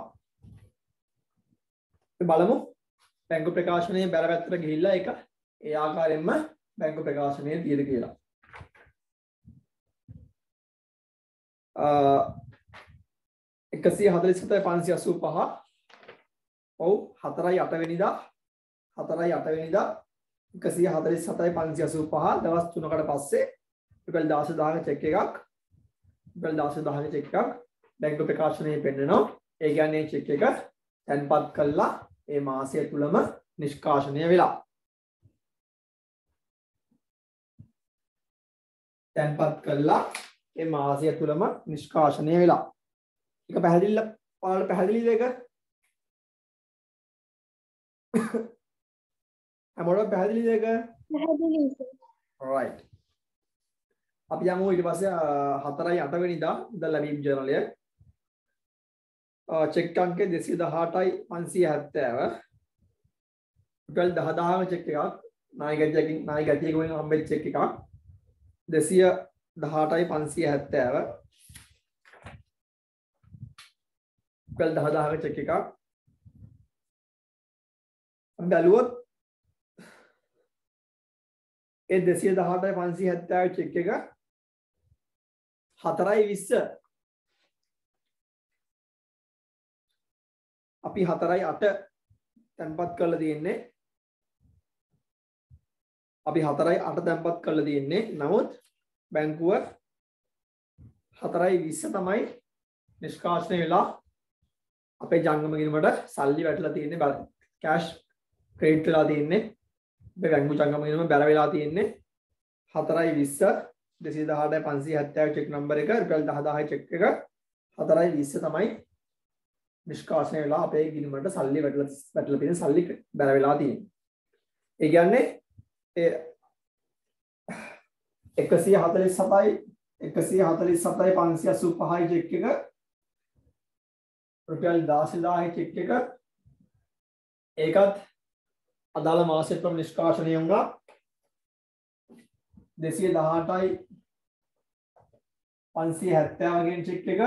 අපි බලමු බැංකු ප්‍රකාශනයේ බැල පැත්තට ගිහිල්ලා ඒක ඒ ආකාරයෙන්ම බැංකු ප්‍රකාශනයේ තියෙද කියලා. එකසිය හතළිස් හතයි පන්සිය අසූ පහ ඔව් හතරයි අට වෙනිදා හතරයි අට වෙනිදා එකසිය හතළිස් හතයි පන්සිය අසූ පහ දවස් තුනකට පස්සේ රුපියල් දාසය දහක චෙක් එකක් රුපියල් දාසය දහක චෙක් එකක් බැංකු ප්‍රකාශනයේ පෙන්නනවා. ඒ කියන්නේ චෙක් එක තැන්පත් කළා ඒ මාසය තුලම නිෂ්කාශනය වෙලා. තැන්පත් කළා ඒ මාසය තුලම නිෂ්කාශනය වෙලා. ඒක පැහැදිලිද? ඔයාලට පැහැදිලිද ඒක? හැමෝටම පැහැදිලිද ඒක? පැහැදිලි සර්. right. අපි යමු ඊට පස්සේ හතරයි අට වෙනිදා මුදල් ලැබීම් ජර්නලය චෙක් අංකය දෙසිය දහඅටයි පන්සිය හැත්තෑව රුපියල් දහදාහක චෙක් එකක් නායකයෙක්ගෙන් නායකයෙකුගෙන් හම්බෙච්ච චෙක් එකක් දෙසිය දහඅටයි පන්සිය හැත්තෑව රුපියල් දහදාහක චෙක් එකක් අපි බැලුවොත් ඒ දෙසිය දහඅටයි පන්සිය හැත්තෑව චෙක් එක හතරයි විස්ස අපි හතරයි අට තැන්පත් කරලා තියෙන්නේ අපි හතරයි අට තැන්පත් කරලා තියෙන්නේ නමුත් බැංකුව හතරයි විස්ස තමයි නිෂ්කාශනය වෙලා අපේ ජංගම ගිණුමට සල්ලි වැටලා තියෙන්නේ බල කැෂ් ක්‍රෙඩිට් වෙලා තියෙන්නේ අපේ බැංකු ජංගම ගිණුම බැල වෙලා තියෙන්නේ හතරයි විස්ස දෙසිය දහඅටයි පන්සිය හැත්තෑව චෙක් නම්බර එක රුපියල් දහදාහයි චෙක් එක හතරයි විස්ස තමයි නිෂ්කාශනය වෙලා අපේ ගිණුමට සල්ලි වැටලා වැටලා තියෙන සල්ලි බැල වෙලා තියෙන්නේ. ඒ කියන්නේ ඒ එකසිය හතළිස් හතයි එකසිය හතළිස් හතයි පන්සිය අසූ පහයි චෙක් එක රුපියල් දාසය දහයි චෙක් එක ඒකත් අදාළ මාසෙට ප්‍රම නිෂ්කාශනය වුණා දෙසිය දහඅටයි පන්සිය හැත්තෑව ගෙන් චෙක් එක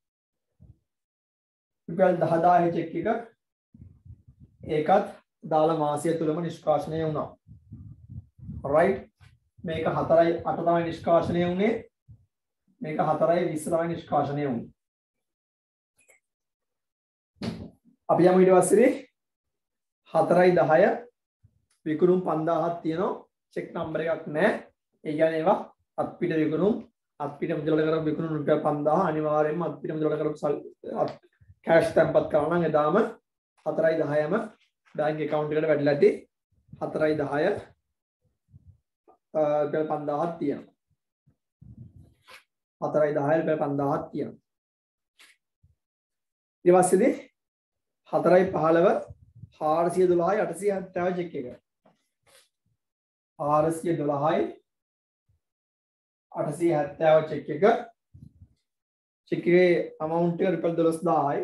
රුපියල් දහදාහයි චෙක් එක ඒකත් දාලා මාසය තුලම නිෂ්කාශනය වුණා. right. මේක හතරයි අට තමයි නිෂ්කාශනය වුණේ. මේක හතරයි විස්ස තමයි නිෂ්කාශනය වුණේ. අපි යමු ඊට පස්සේ හතරයි දහය විකුණුම් පන්දාහක් තියෙනවා. චෙක් නම්බර එකක් නැහැ. ඒ කියන්නේ ඒවා අත්පිට විකුණුම් අත්පිට මුදලට කරපු විකුණුම් රුපියල් පන්දාහ අනිවාර්යයෙන්ම අත්පිට මුදලට කරපු කැෂ් තැන්පත් කරනවා නම් එදාම හතරයි දහයම බැංක් account එකට වැටලා ඇති. හතරයි දහය රුපියල් පන්දාහක් තියෙනවා. හතරයි දහය රුපියල් පන්දාහක් තියෙනවා. ඊට පස්සේදී හතරයි පහළව හාරසිය දොළහයි අටසිය හැත්තෑව චෙක් එක. හාරසිය දොළහයි අටසිය හැත්තෑව චෙක් එක. චෙක් එකේ amount එක රුපියල් දොළොස් දාහයි.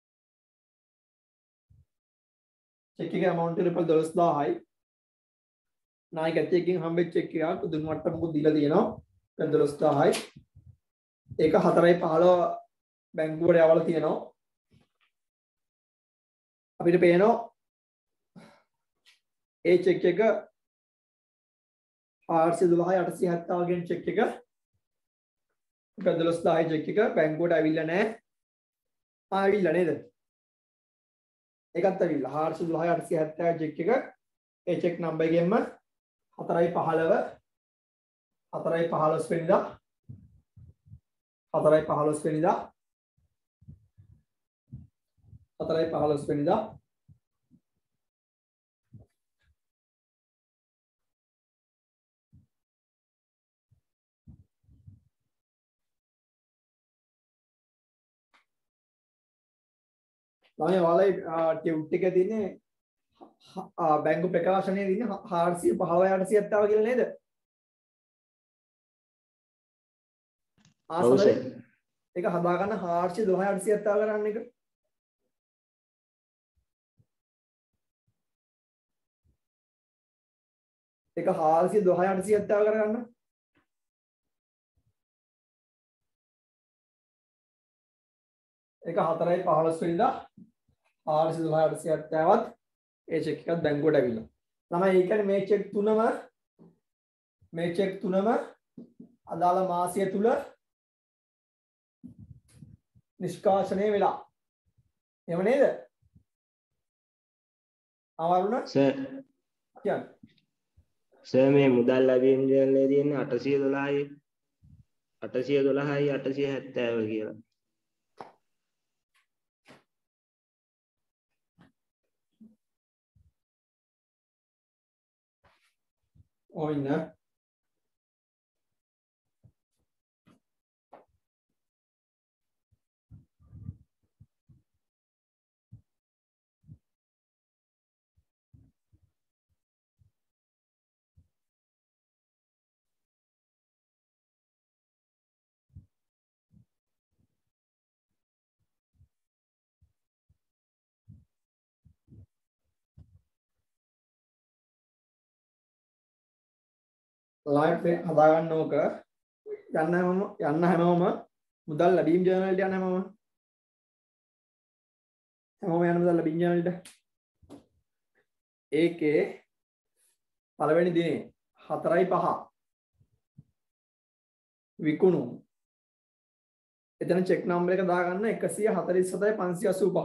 චෙක් එකේ amount එක රුපියල් දොළොස් දාහයි. නායක ඇත්තකින් හම්බෙච්ච චෙක් එකක් දුන් මට්ටමකුත් දීලා තියෙනවා. රුපියල් දොළොස් දාහයි. ඒක හතරයි පහළව බැංකුවට යවලා තියෙනවා. අපිට පේනවා ඒ චෙක් එක හාරසිය දොළහයි අටසිය හැත්තෑව ගෙන් චෙක් එක රුපියල් දොළොස් දාහයි චෙක් එක බැංකුවට ඇවිල්ලා නැහැ. ආ ඇවිල්ලා නේද? ඒකත් ඇවිල්ලා හාරසිය දොළහයි අටසිය හැත්තෑව චෙක් එක ඒ චෙක් නම්බර් එකෙන්ම හතරයි පහළව හතරයි පහළොස් වෙනිදා හතරයි පහළොස් වෙනිදා හතරයි පහළොස් වෙනිදා ළමයි ඔයාලගේ ටියුට් එකේ තියෙන්නේ බැංකු ප්‍රකාශනයේ තියෙන්නේ හාරසිය පහළොව අටසිය හැත්තෑව කියලා නේද? ඔව් සර්. ඒක හදා ගන්න හාරසිය දොළහයි අටසිය හැත්තෑව කරන්න එක. ඒක හාරසිය දොළහයි අටසිය හැත්තෑව කරගන්න. ඒක හතරයි පහළොස් වෙනිදා හාරසිය දොළහයි අටසිය හැත්තෑවත් ඒ චෙක් එකත් බැංකුවට ඇවිල්ලා. ළමයි ඒ කියන්නේ මේ චෙක් තුනම මේ චෙක් තුනම අදාළ මාසය තුල නිෂ්කාශනය වෙලා. එහෙම නේද? අවරුණ සර් කියන්නේ සර් මේ මුදල් ලැබීම් ජර්නලයේ තියෙන්නේ අටසිය දොළහයි අටසිය දොළහයි අටසිය හැත්තෑව කියලා. ඔන්න ලයිව් එක හදා ගන්න ඕක යන්න හැමෝම යන්න හැමෝම මුදල් ලැබීම් ජර්නල් එකට යන්න හැමෝම හැමෝම යන්න මුදල් ලැබීම් ජර්නල් එකට. ඒකේ පළවෙනි දිනේ හතරයි පහ විකුණු එතන චෙක් නම්බර් එක දාගන්න එකසිය හතළිස් හතයි පන්සිය අසූ පහ.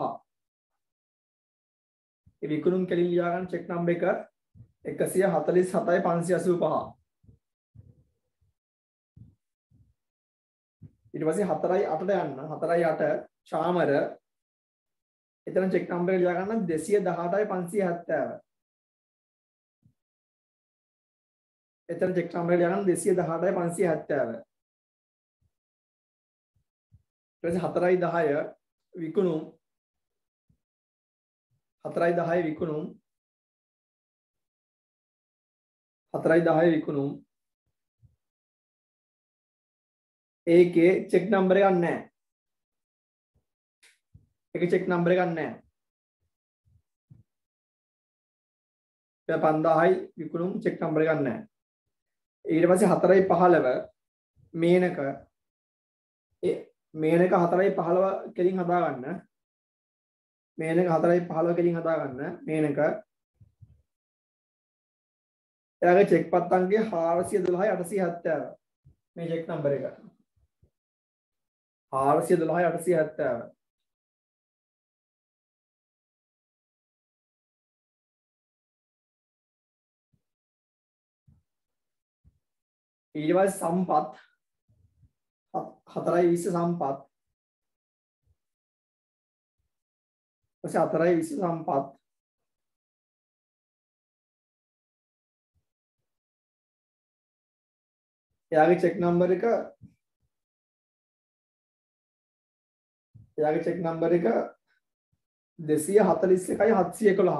ඒ විකුණුම් කෙලින් ලියා ගන්න චෙක් නම්බර් එක එකසිය හතළිස් හතයි පන්සිය අසූ පහ. ඊට පස්සේ හතරයි අටට යන්න හතරයි අට චාමර එතන චෙක් නම්බර් එක ලියා ගන්න දෙසිය දහඅටයි පන්සිය හැත්තෑව. එතන චෙක් නම්බර් එක ලියා ගන්න දෙසිය දහඅටයි පන්සිය හැත්තෑව. ඊට පස්සේ හතරයි දහය විකුණුම් හතරයි දහය විකුණුම් හතරයි දහය විකුණුම් ඒකේ චෙක් නම්බර් එකක් නැහැ. ඒකේ චෙක් නම්බර් එකක් නැහැ. දැන් පන්දාහයි විකුණුම් චෙක් නම්බර් එකක් නැහැ. ඊට පස්සේ හතරයි පහළව මේනක ඒ මේනක හතරයි පහළව කෙලින් හදා ගන්න. මේනක හතරයි පහළව කෙලින් හදා ගන්න. මේනක එයාගේ චෙක් පත් අංකය හාරසිය දොළහයි අටසිය හැත්තෑව. මේ චෙක් නම්බර් එක හාරසිය දොළහයි අටසිය හැත්තෑව. ඊට පස්සේ සම්පත් හතරයි විස්ස සම්පත් ඊපස්සේ හතරයි විස්ස සම්පත් එයාගේ චෙක් නම්බර් එක එයාගේ චෙක් නම්බර් එක දෙසිය හතළිස් එකයි හත්සිය එකොළහ.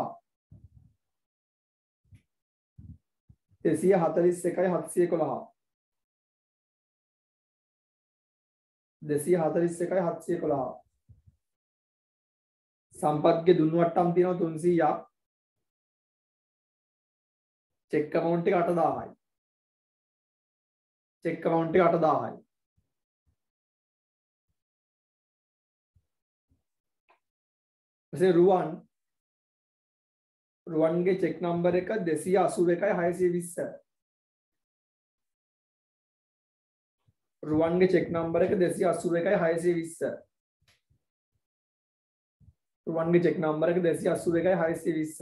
දෙසිය හතළිස් එකයි හත්සිය එකොළහ. දෙසිය හතළිස් එකයි හත්සිය එකොළහ. සම්පත්ගේ දුන්වට්ටම් තියෙනවා තුන්සීයක්. චෙක් amount එක අටදාහයි. චෙක් amount එක අටදාහයි. ඊසේ රුවන් රුවන්ගේ චෙක් නම්බර් එක දෙසිය අසූ එකයි හයසිය විස්ස. රුවන්ගේ චෙක් නම්බර් එක දෙසිය අසූ එකයි හයසිය විස්ස. රුවන්ගේ චෙක් නම්බර් එක දෙසිය අසූ එකයි හයසිය විස්ස.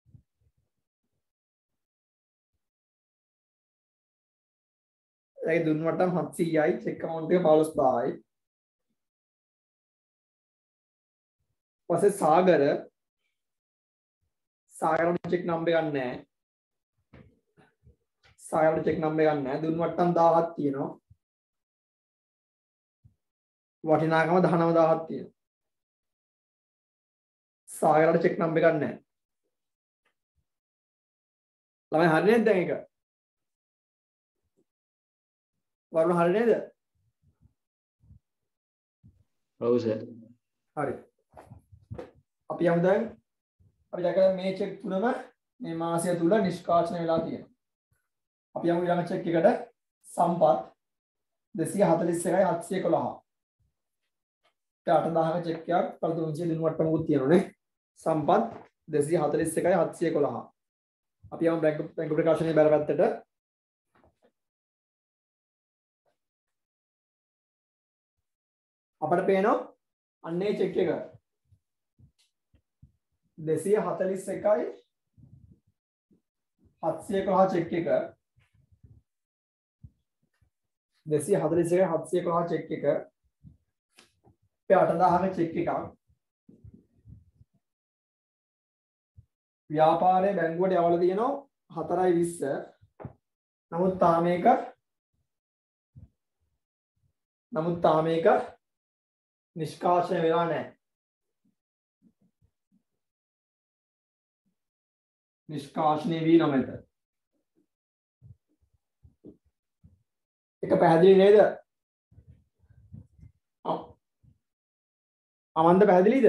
ඒ දුන්වට්ටම් හත්සීයයි චෙක් amount එක පහළොස්දාහයි. පස්සේ සාගර සාගරට චෙක් නම්බර් ගන්න නැහැ. සාගරට චෙක් නම්බර් ගන්න නැහැ. දුන්වට්ටම් දාහක් තියෙනවා. වටිනාකම දහනවදාහක් තියෙනවා. සාගරට චෙක් නම්බර් ගන්න නැහැ. ළමයි හරියද දැන් ඒක? වරුණ හරි නේද? ඔව් සර්. හරි. අපි යමු දැන් අපි දැකලා මේ චෙක් තුනම මේ මාසය තුල නිෂ්කාශනය වෙලා තියෙනවා. අපි යමු ඊළඟ චෙක් එකට සම්පත් දෙසිය හතළිස් එකයි හත්සිය එකොළහ. ඒ අටදාහක චෙක් එකක් පළ තුන්සිය දිනුවට්ටමකුත් තියෙනවානේ. සම්පත් දෙසිය හතළිස් එකයි හත්සිය එකොළහ. අපි යමු බැංකු බැංකු ප්‍රකාශනයේ බැල පැත්තට. අපිට පේනවා අන්නේ චෙක් එක දෙසිය හතළිස් එකයි හත්සිය එකොළහ චෙක් එක දෙසිය හතළිස් එකයි හත්සිය එකොළහ චෙක් එක ඒ අටදාහක චෙක් එකක් ව්‍යාපාරයේ බැංකුවට යවලා තියෙනවා හතරයි විස්ස. නමුත් තාම මේක නමුත් තාම මේක නිෂ්කාශනය වෙලා නැහැ. නිෂ්කාශනය වී නොමැත. එක පැහැදිලි නේද? අමන්ද පැහැදිලිද?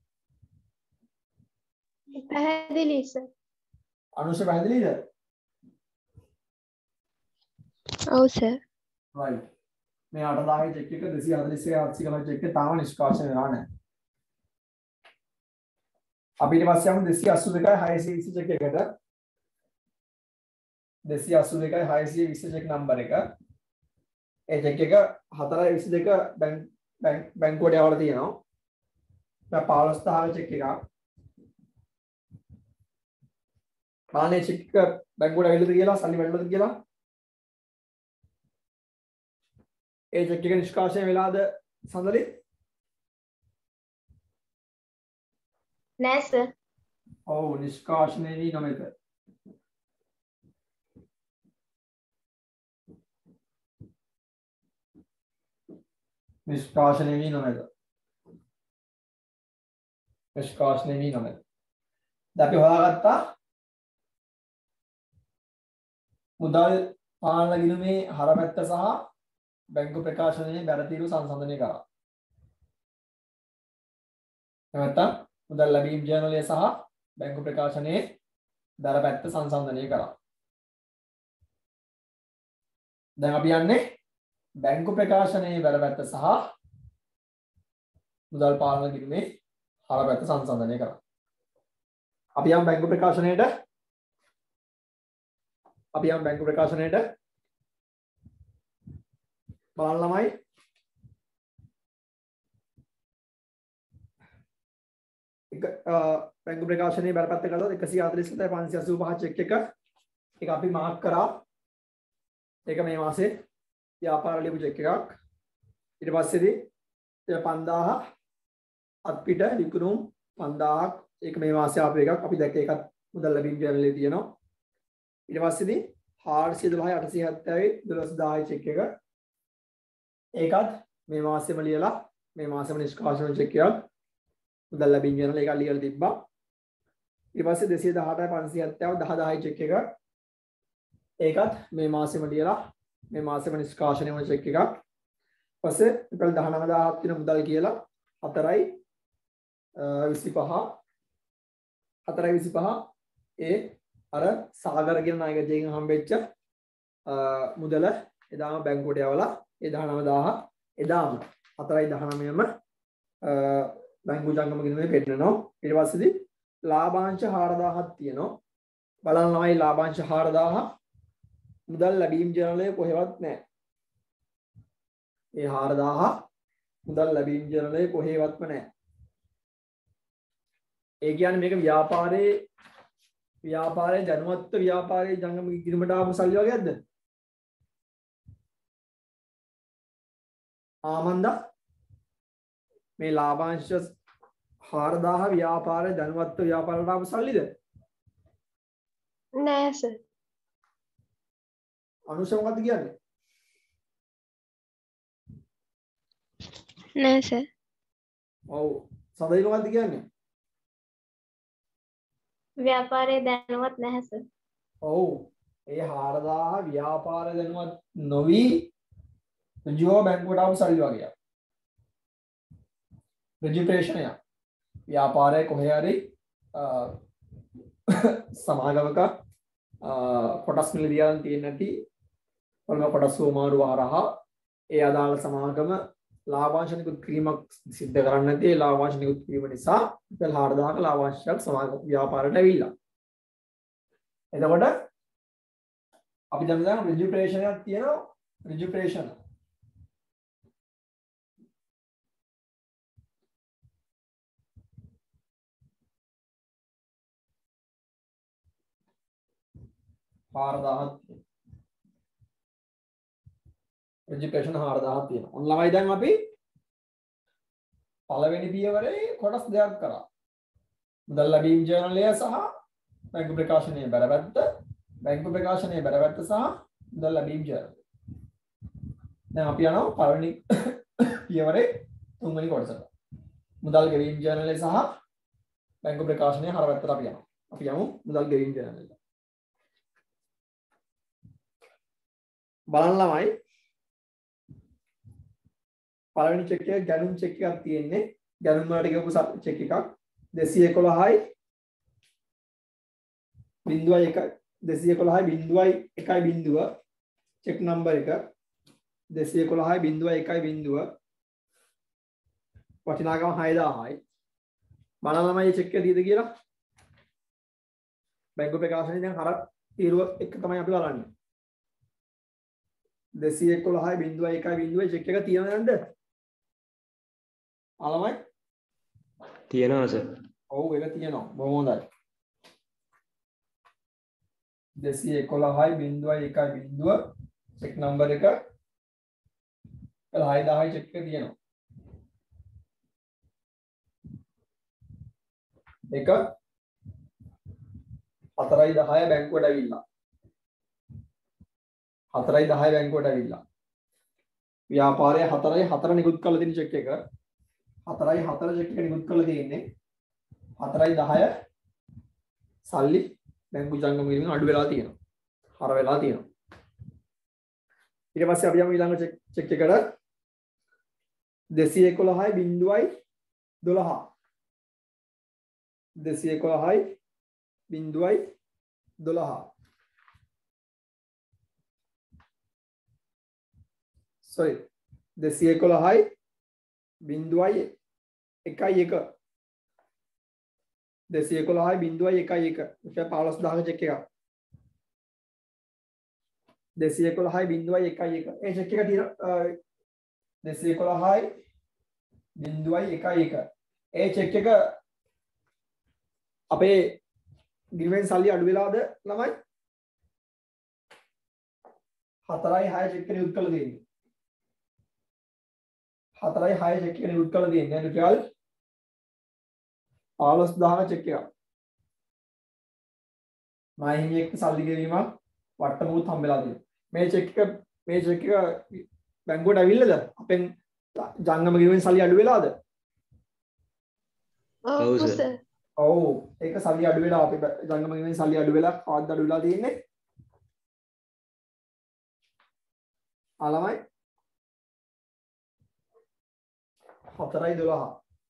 පැහැදිලි සර්. අනුෂ පැහැදිලිද? ඔව් සර්. right. මේ අටදාහක චෙක් එක දෙසිය හතළිස් එකයි හත්සිය එකොළහ චෙක් එක තාම නිෂ්කාශනය වෙලා නැහැ. අපි ඊට පස්සේ යමු දෙසිය අසූ එකයි හයසිය විස්ස චෙක් එකට. දෙසිය අසූ එකයි හයසිය විස්ස චෙක් නම්බර් එක. ඒ චෙක් එක හතරයි විස්ස දෙක බැංක් බැංකුවට යවලා තියෙනවා. දැන් පහළොස්දාහක චෙක් එකක්. මානේ චෙක් එක බැංකුවට ඇවිල්ලාද කියලා සල්ලි වැටලාද කියලා? ඒ චෙක් එක නිෂ්කාශනය වෙලාද සඳලි? නෑ සර්. ඔව් නිෂ්කාශනය වී නොමැත. නිෂ්කාශනය වී නොමැත. නිෂ්කාශනය වී නොමැත. දැන් අපි හොයාගත්තා මුදල් පාලන ගිණුමේ හරපැත්ත සහ බැංකු ප්‍රකාශනයේ බැරතීරු සංසන්දනය කරා. නැත්නම් මුදල් ලැබීම් ජර්නලය සහ බැංකු ප්‍රකාශනයේ බැරපැත්ත සංසන්දනය කරා. දැන් අපි යන්නේ බැංකු ප්‍රකාශනයේ බැරපැත්ත සහ මුදල් පාලන ගිණුමේ හරපැත්ත සංසන්දනය කරා. අපි යම් බැංකු ප්‍රකාශනයේට අපි යම් බැංකු ප්‍රකාශනයේට බලන්න ළමයි එක බැංකු ප්‍රකාශනයේ බරපතල කළා එකසිය හතළිස් හතයි පන්සිය අසූ පහ චෙක් එක ඒක අපි මාක් කරා. ඒක මේ මාසේ ව්‍යාපාර ලියපු චෙක් එකක්. ඊට පස්සේදී පන්දාහ අත්පිට විකුණුම් පන්දාහක් ඒක මේ මාසේ ආපු එකක්. අපි දැක්ක ඒකත් මුදල් ලැබීම් ජර්නලයේ තියෙනවා. ඊට පස්සේදී හාරසිය දොළහයි අටසිය හැත්තෑවයි දොළොස් දාහයි චෙක් එක. ඒකත් මේ මාසෙම ලියලා මේ මාසෙම නිෂ්කාශන චෙක් එකක් මුදල් ලැබීම් ජර්නල් එකක් ලියලා තිබ්බා. ඊට පස්සේ දෙසිය දහඅටයි පන්සිය හැත්තෑව දහ දහයි චෙක් එක. ඒකත් මේ මාසෙම ලියලා මේ මාසෙම නිෂ්කාශනය වුණ චෙක් එකක්. පස්සේ රුපියල් දහනව දාහක් තියෙන මුදල් කියලා හතරයි විසිපහ හතරයි විසිපහ ඒ අර සාගර කියන නායකයෙක්ගෙන් හම්බෙච්ච මුදල එදාම බැංකුවට යවලා ඒ දහනව දාහ එදාම හතරයි දහනවයම බැංකු ජංගම ගිණුමේ පෙන්නනවා. ඊට පස්සේදී ලාභාංශ හාරදාහක් තියෙනවා. බලන්න ළමයි ලාභාංශ හාරදාහ මුදල් ලැබීම් ජර්නලයේ කොහෙවත් නැහැ. ඒ හාරදාහ මුදල් ලැබීම් ජර්නලයේ කොහෙවත්ම නැහැ. ඒ කියන්නේ මේක ව්‍යාපාරයේ ව්‍යාපාරයේ දැනුවත්ව ව්‍යාපාරයේ ජංගම ගිණුමට ආපු සල්ලි වගේද? ආමන්දා මේ ලාභාංශ හාරදාහ ව්‍යාපාරයේ දැනුවත්ව ව්‍යාපාරයට ආපු සල්ලිද? නෑ සර්. අනුෂ මොකද්ද කියන්නේ? නෑ සර්. ඔව්. සඳයි මොකද්ද කියන්නේ? ව්‍යාපාරයේ දැනුවත් නැහැ සර්. ඔව්. ඒ හාරදාහ ව්‍යාපාරයේ දැනුවත් නොවි ඍජුව බැංකුවට ආපු සල්ලි වගේක්. රෙජිස්ට්‍රේෂනය. ව්‍යාපාරයේ කොහේ හරි සමාගමක කොටස් මිල දියන් තියෙන්නේ නැති වල කොටස් වමාරු හරහා ඒ අදාළ සමාගම ලාභාංශ නිකුත් කිරීමක් සිද්ධ කරන්නේ නැති ඒ ලාභාංශ නිකුත් කිරීම නිසා රුපියල් හාරදාහක ලාභාංශයක් සමාගම ව්‍යාපාරයට ඇවිල්ලා. එතකොට අපි දැන් දැන් රෙජිස්ට්‍රේෂනයක් තියෙනවා. රෙජිස්ට්‍රේෂන හාරදාහක් රෙජිස්ට්‍රේෂන් හාරදාහක් තියෙනවා. ඔන්න ළමයි දැන් අපි පළවෙනි පියවරේ කොටස් දෙකක් කරා. මුදල් ලැබීම් ජර්නලය සහ බැංකු ප්‍රකාශනයේ බැරපැත්ත, බැංකු ප්‍රකාශනයේ බැරපැත්ත සහ මුදල් ලැබීම් ජර්නලය. දැන් අපි යනවා පළවෙනි පියවරේ තුන්වෙනි කොටසට. මුදල් ගෙවීම් ජර්නලය සහ බැංකු ප්‍රකාශනයේ හරපැත්තට අපි යනවා. අපි යමු මුදල් ගෙවීම් ජර්නලයට. බලන්න ළමයි පළවෙනි චෙක් එක ගැනුම් චෙක් එකක් තියෙන්නේ. ගැනුම් වලට ගෙවපු චෙක් එකක් දෙසිය එකොළහයි බිංදුවයි එකයි දෙසිය එකොළහයි බිංදුවයි එකයි බිංදුව චෙක් නම්බර් එක දෙසිය එකොළහයි බිංදුවයි එකයි බිංදුව වටිනාකම හයදාහයි. බලන්න ළමයි මේ චෙක් එක දීද කියලා. බැංකු ප්‍රකාශනයේ දැන් හර තීරුව එක තමයි අපි බලන්නේ. දෙසිය එකොළහයි බිංදුවයි එකයි බිංදුවයි චෙක් එක තියෙනවද නැද්ද? අලමයි තියෙනවා සර්. ඔව් ඒක තියෙනවා. බොහොම හොඳයි. දෙසිය එකොළහයි බිංදුවයි එකයි බිංදුව චෙක් නම්බර් එක හයදාහයි චෙක් එක තියෙනවා. එක හතරයි දහය බැංකුවට ඇවිල්ලා. හතරයි දහය බැංකුවට ඇවිල්ලා. ව්‍යාපාරයේ හතරයි හතර නිකුත් කරලා තියෙන චෙක් එක. හතරයි හතර චෙක් එක නිකුත් කරලා තියෙන්නේ. හතරයි දහය සල්ලි බැංකු ජංගම ගිණුමින් අඩු වෙලා තියෙනවා. හර වෙලා තියෙනවා. ඊට පස්සේ අපි යමු ඊළඟ චෙක් චෙක් එකට. දෙසිය එකොළහයි බිංදුවයි දොළහ. දෙසිය එකොළහයි බිංදුවයි දොළහ. sorry දෙසිය එකොළහයි බිංදුවයි එකයි එක දෙසිය එකොළහයි බිංදුවයි එකයි එක රුපියල් පනළොස් දහක චෙක් එකක්. දෙසිය එකොළහයි බිංදුවයි එකයි එක ඒ චෙක් එක තියෙන දෙසිය එකොළහයි බිංදුවයි එකයි එක ඒ චෙක් එක අපේ ගිණුමෙන් සල්ලි අඩු වෙලාද ළමයි? හතරයි හය චෙක් එක නිකුත් කරලා දෙන්නේ. හතරයි හය චෙක් එක නිකුත් කරලා දෙන්නේ රුපියල් පනළොස් දහක චෙක් එකක්. මාහිමියෙක් සල්ලි ගෙවීමක් වට්ටමුත් හම්බෙලා තියෙනවා. මේ චෙක් එක මේ චෙක් එක බැංකුවට ඇවිල්ලාද? අපෙන් ජංගම ගිණුමෙන් සල්ලි අඩු වෙලාද? ඔව් sir. සර්. ඔව් ඒක සල්ලි අඩු වෙලා අපේ ජංගම ගිණුමෙන් සල්ලි අඩු වෙලා කාද්ද අඩු වෙලා තියෙන්නේ? ආලමයි හතරයි දොළහ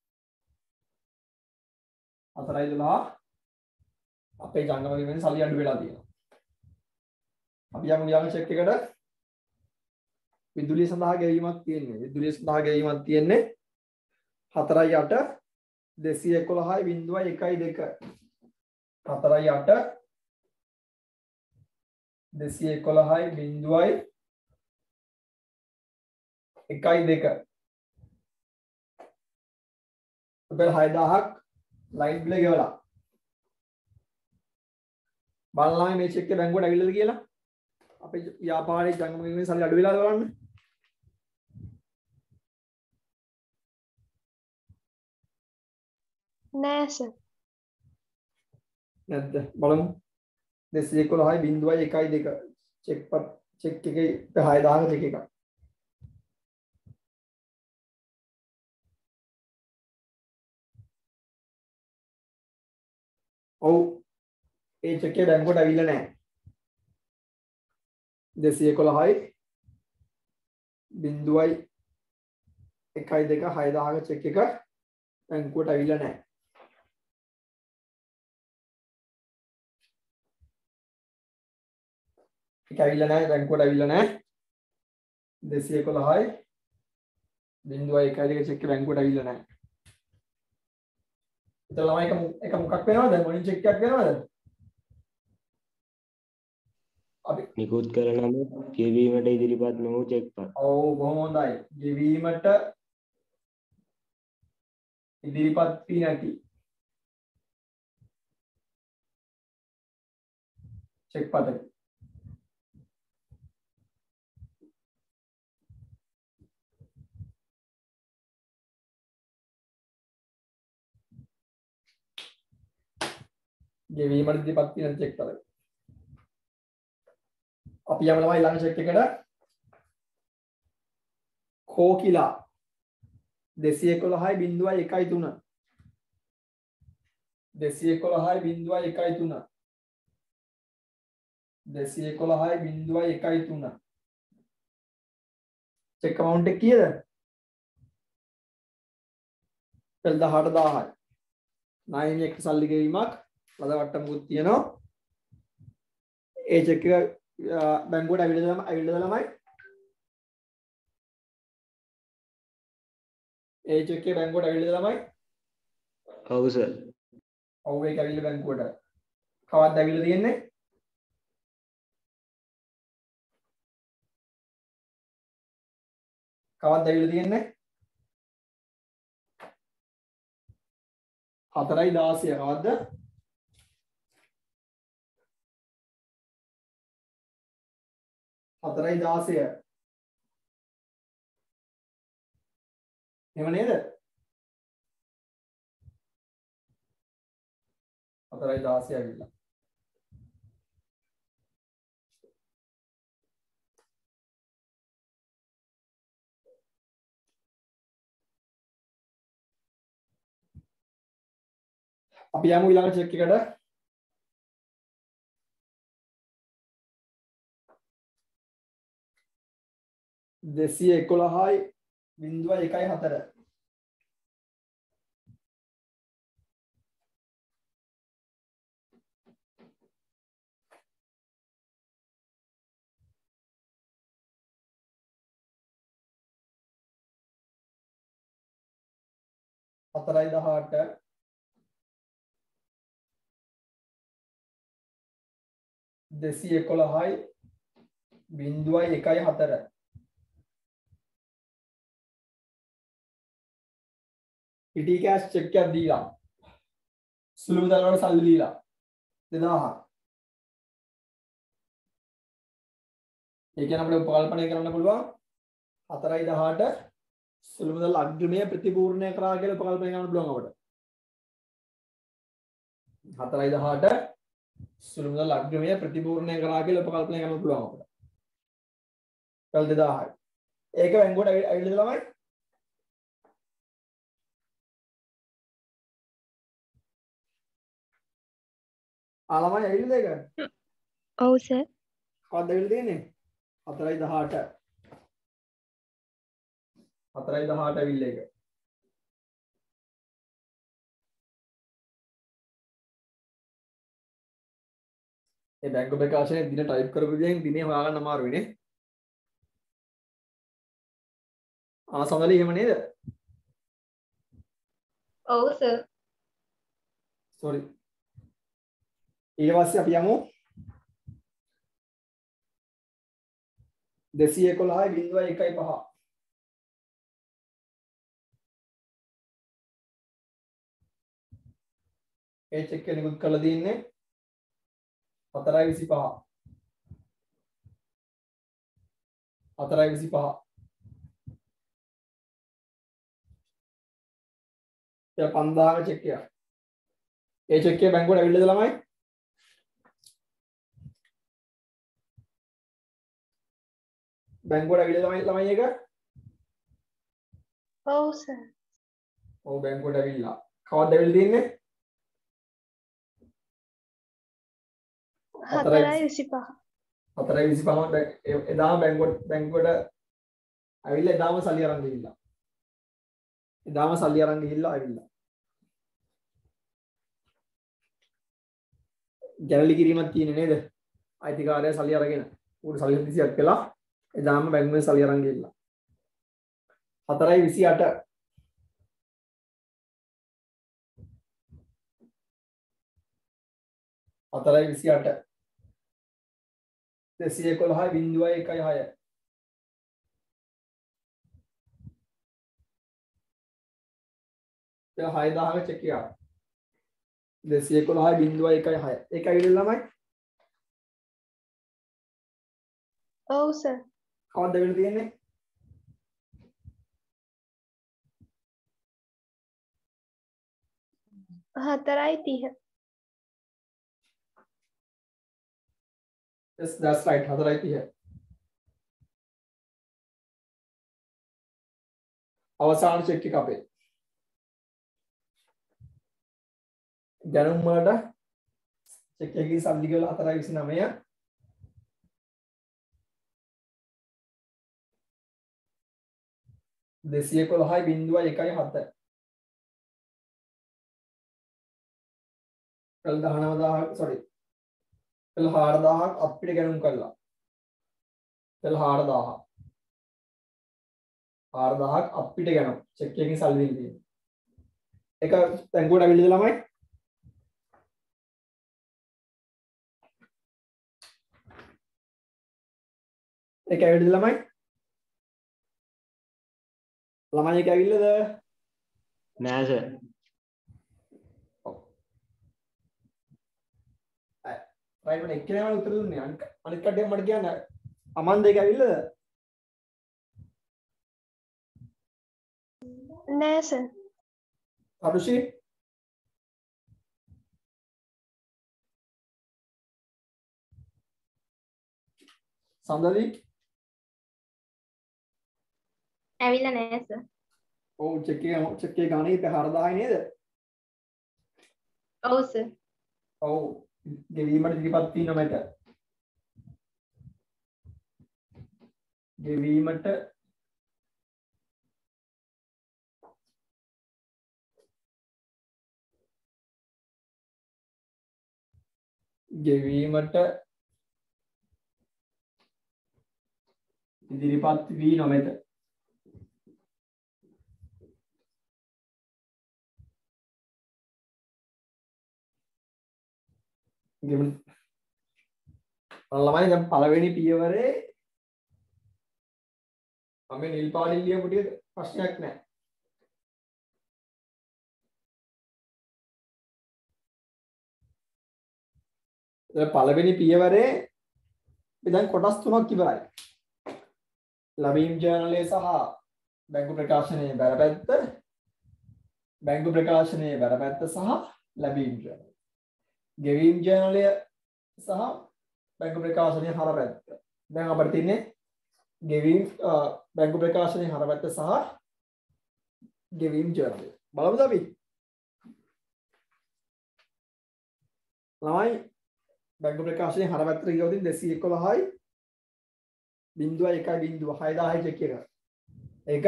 හතරයි දොළහ අපේ ජංගම ගිණුමෙන් සල්ලි අඩු වෙලා තියෙනවා. අපි යමු ඊළඟ චෙක් එකට. විදුලිය සඳහා ගෙවීමක් තියෙන්නේ. විදුලිය සඳහා ගෙවීමක් තියෙන්නේ හතරයි අට දෙසිය එකොළහයි බිංදුවයි එකයි දෙක. හතරයි අට දෙසිය එකොළහයි බිංදුවයි එකයි දෙක. රුපියල් හය දහසක් ලයිට් බිල ගෙවලා. බලන්න මේ චෙක් එක බැංකුවට ඇවිල්ලාද කියලා. අපේ ව්‍යාපාරයේ ජංගම ගිණුමේ සල්ලි අඩු වෙලාද බලන්න. නෑ සර්. නැද්ද බලමු. දෙසිය එකොළහයි බිංදුවයි එකයි දෙක චෙක් පත් චෙක් එකේ හය දහසක චෙක් එකක්. ඔව් ඒ චෙක් එක බැංකුවට ඇවිල්ලා නැහැ. දෙසිය එකොළහයි බිංදුවයි එකයි දෙක හය දහසක චෙක් එක බැංකුවට ඇවිල්ලා නැහැ. ඒක ඇවිල්ලා නැහැ බැංකුවට ඇවිල්ලා නැහැ. දෙසිය එකොළහයි බිංදුවයි එකයි දෙක චෙක් එක බැංකුවට ඇවිල්ලා නැහැ. ඒතර ළමයි එක එක මොකක් වෙනවද? මොනින් චෙක් එකක් වෙනවද? අපි නිකුත් කළ නම ගෙවීමට ඉදිරිපත් නොවූ චෙක්පත්. ඔව් බොහොම හොඳයි. ගෙවීමට ඉදිරිපත් වී නැති චෙක් පතක. ගෙවීමට ඉදිරිපත් වී නැති චෙක් පතක. අපි යමු ළමයි ළඟ චෙක් එකට. කෝකිලා දෙසිය එකොළහයි බිංදුවයි එකයි තුන. දෙසිය එකොළහයි බිංදුවයි එකයි තුන. දෙසිය එකොළහයි බිංදුවයි එකයි තුන. චෙක් amount එක කීයද? රුපියල් දහඅට දහසයි. ණයෙන් එක්ක සල්ලි ගෙවීමක් ලද වට්ටමකුත් තියෙනවා. ඒ චෙක් එක බැංකුවට ඇවිල්ලා ඇවිල්ලා ළමයි. ඒ චෙක් එක බැංකුවට ඇවිල්ලා ළමයි. ඔව් සර්. ඔව් ඒක ඇවිල්ලා බැංකුවට. කවද්ද ඇවිල්ලා තියෙන්නේ? කවද්ද ඇවිල්ලා තියෙන්නේ? හතරයි දාසය කවද්ද? හතරයි දාසය. එහෙම නේද? හතරයි දාසය ඇවිල්ලා. අපි යමු ඊළඟ චෙක් එකට. දෙසිය එකොළහයි බිංදුවයි එකයි හතර. හතරයි දහඅට දෙසිය එකොළහයි බිංදුවයි එකයි හතර. ඉටි කෑෂ් චෙක් එකක් දීලා සුළු මුදල් වල සල්ලි දීලා දෙදාහක්. ඒ කියන්නේ අපිට උපකල්පනය කරන්න පුළුවන් හතරයි දහඅට සුළු මුදල් අග්‍රමය ප්‍රතිපූර්ණය කරා කියලා උපකල්පනය කරන්න පුළුවන් අපිට. හතරයි දහඅට සුළු මුදල් අග්‍රමය ප්‍රතිපූර්ණය කරා කියලා උපකල්පනය කරන්න පුළුවන් අපිට. පැල් දෙදාහයි. ඒක බැංකුවට ඇවිල්ලාද ළමයි? ආ ළමයි ඇවිල්ලාද ඒක? ඔව් සර්. කවද්ද ඇවිල්ලා තියෙන්නේ? හතරයි දහඅට. හතරයි දහඅට ඇවිල්ලා ඒක. ඒ බැංකු ප්‍රකාශනයේ දින ටයිප් කරපු විදිහෙන් දිනේ හොයාගන්න අමාරුයි නේ. ආ සඳලි එහෙම නේද? ඔව් සර්. සෝරි. ඊට පස්සේ අපි යමු දෙසිය එකොළහයි බිංදුවයි එකයි පහ. ඒ චෙක් එක නිකුත් කරලා තියෙන්නේ හතරයි විසිපහ. හතරයි විසිපහ. ඒ පන්දාක චෙක් එක. ඒ චෙක් එක බැංකුවට ඇවිල්ලාද ළමයි? බැංකුවට ඇවිල්ලාද ළමයි ළමයි එක? ඔව් සර්. ඔව් බැංකුවට ඇවිල්ලා. කවද්ද ඇවිල්ලා තින්නේ? හතරයි විසිපහ. හතරයි විසිපහ එදාම බැංකුවට බැංකුවට ඇවිල්ලා එදාම සල්ලි අරන් ගිහිල්ලා. එදාම සල්ලි අරන් ගිහිල්ලා ඇවිල්ලා. ගැරලි කිරීමක් තියෙන්නේ නේද? අයිතිකාරයා සල්ලි අරගෙන උඩ සල්ලි විසියක් කළා. එදාම බැංකුවෙන් සල්ලි අරන් ගිහිල්ලා. හතරයි විසිඅට. හතරයි විසිඅට. දෙසිය එකොළහයි බිංදුවයි එකයි හය. ඒ හය දහක චෙක් එක. දෙසිය එකොළහයි බිංදුවයි එකයි හය. ඒක ඇවිල්ලා ළමයි? ඔව් සර්. කවද්ද ඇවිල්ලා තියෙන්නේ? හතරයි තිහ. Yes, that's right. හතරයි තිහ. අවසාන චෙක් එක අපේ. දැනුම් වලට චෙක් එකේ සල්ලි කියලා හතරයි විසිනවය. දෙසිය එකොළහයි බිංදුවයි එකයි හත. කල් දහනව දහයක් sorry. කල් හාරදාහක් අපිට ගැනුම් කළා. කල් හාරදාහක්. හාරදාහක් අපිට ගැනුම් චෙක් එකකින් සල්ලි දෙන්න තියෙනවා. ඒක බැංකුවට ඇවිල්ලාද ළමයි? ඒක ඇවිල්ලාද ළමයි? ළමයි එක ඇවිල්ලාද? නෑ සර්. රයිට් මම එක්කෙනාම උත්තර දුන්නේ. අනිත් අනිත් කට්ටිය මට කියන්න අමන්ද එක ඇවිල්ලාද? නෑ සර්. අරුෂි සඳලි ඇවිල්ලා නැහැ සර්. ඔව් චෙක් එක චෙක් එක ගානේ හාරදාහයි නේද? ඔව් සර්. ඔව් ගෙවීමට ඉදිරිපත් වීම මත ගෙවීමට ගෙවීමට ඉදිරිපත් වී නොමැත. ගෙවීම ළමයි දැන් පළවෙනි පියවරේ මම නිල් පාටින් ලියපු ටික ප්‍රශ්නයක් නැහැ. දැන් පළවෙනි පියවරේ දැන් කොටස් තුනක් ඉවරයි. ලැබීම් ජර්නලය සහ බැංකු ප්‍රකාශනයේ බරපැත්ත, බැංකු ප්‍රකාශනයේ බරපැත්ත සහ ලැබීම් ජර්නලය. ගෙවීම් ජර්නලය සහ බැංකු ප්‍රකාශනයේ හරපැත්ත. දැන් අපිට තියෙන්නේ ගෙවීම් බැංකු ප්‍රකාශනයේ හරපැත්ත සහ ගෙවීම් ජර්නල්. බලමුද අපි? ළමයි බැංකු ප්‍රකාශනයේ හරපැත්තට ගියොත් දෙසිය එකොළහයි බිංදුවයි එකයි බිංදුව හය දාහයි චෙක් එක. ඒක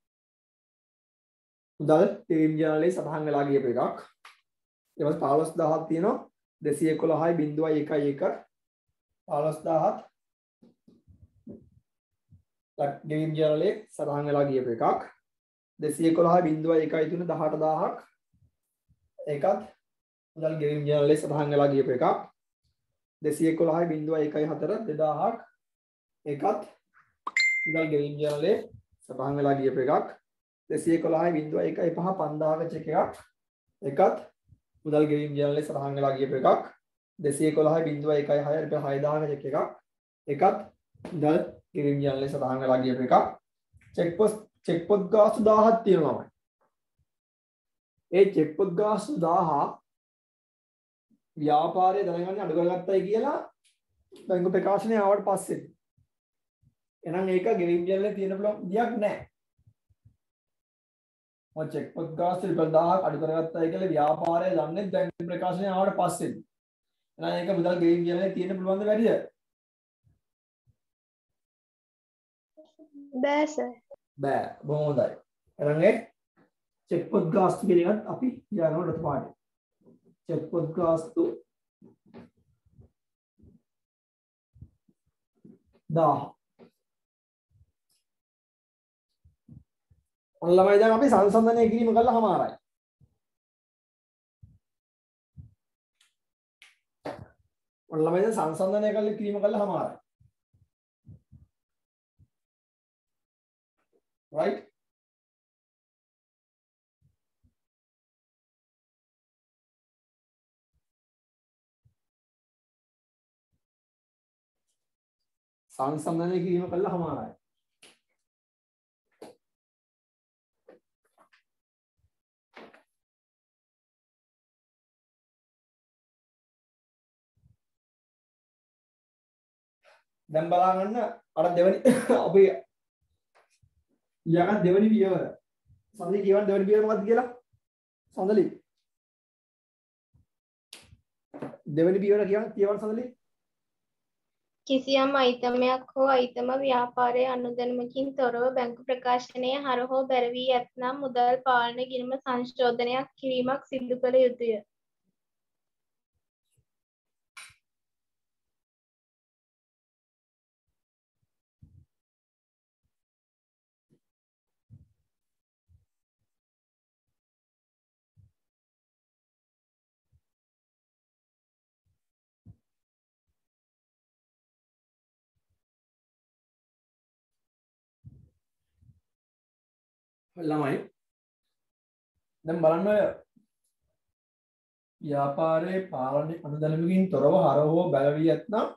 මුදල් ගෙවීම් ජර්නලයේ සටහන් වෙලා ගියපු එකක්. ඊට පස්සේ පහළොස් දහසක් තියෙනවා දෙසිය එකොළහයි බිංදුවයි එකයි එක පහළොස් දහසක් ගෙවීම් ජර්නලයේ සටහන් වෙලා ගියපු එකක්. දෙසිය එකොළහයි බිංදුවයි එකයි තුන දහඅට දහසක් ඒකත් මුදල් ගෙවීම් ජර්නලයේ සටහන් වෙලා ගියපු එකක්. දෙසිය එකොළහයි බිංදුවයි එකයි හතර දෙදාහක් ඒකත් මුදල් ගෙවීම් ජර්නලයේ සටහන් වෙලා ගියපු එකක්. දෙසිය එකොළහයි බිංදුවයි එකයි පහ පන්දාහක චෙක් එකක් ඒකත් මුදල් ගෙවීම් ජර්නලයේ සටහන් වෙලා ගියපු එකක්. දෙසිය එකොළහයි බිංදුවයි එකයි හය රුපියල් හය දාහක චෙක් එකක් ඒකත් මුදල් ගෙවීම් ජර්නලයේ සටහන් වෙලා ගියපු එකක්. චෙක් පොස්ට් චෙක් පොත් ගාස්තු දහයක් තියෙනවා. ඒ චෙක් පොත් ගාස්තු දහය ව්‍යාපාරය දැනගන්න අඩු කරගත්තයි කියලා බැංකු ප්‍රකාශනය ආවට පස්සේ. එහෙනම් ඒක ගෙවීම් ජර්නලයේ තියෙන පුළුවන් විදියක් නැහැ. මොකද චෙක් පොත් ගාස්තු රුපියල් දහයක් අඩු කරගත්තයි කියලා ව්‍යාපාරය දන්නේ බැංකු ප්‍රකාශනය ආවට පස්සේ. එහෙනම් ඒක මුදල් ගෙවීම් ජර්නලයේ තියෙන පුළුවන්ද වැඩිද? බෑ සර්. බෑ. බොහොම හොඳයි. එහෙනම් ඒ චෙක් පොත් ගාස්තු කියන එකත් අපි ලියනවා රතු පාටේ. චෙක් පොත් ගාස්තු දහය. ඔන්න ළමයි දැන් අපි සංසන්දනය කිරීම කළා හමාරයි. ඔන්න ළමයි දැන් සංසන්දනය කළා කිරීම කළා හමාරයි. right? සංසන්දනය කිරීම කළා හමාරයි. දැන් බලාගන්න අර දෙවනි අපි ඊයක දෙවනි පියවර. සඳලි කියවන දෙවනි පියවර මොකක්ද කියලා? සඳලි. දෙවනි පියවර කියවන කියවන සඳලි. කිසියම් අයිතමයක් හෝ අයිතම ව්‍යාපාරයේ අනුදැනුමකින් තොරව බැංකු ප්‍රකාශනයේ හර හෝ බැර වී ඇතනම් මුදල් පාලන ගිණුම සංශෝධනයක් කිරීමක් සිදු කළ යුතුය. ළමයි දැන් බලන්න ඔය ව්‍යාපාරයේ පාලන අනුදැනුමකින් තොරව හර හෝ බැල වී ඇතනම්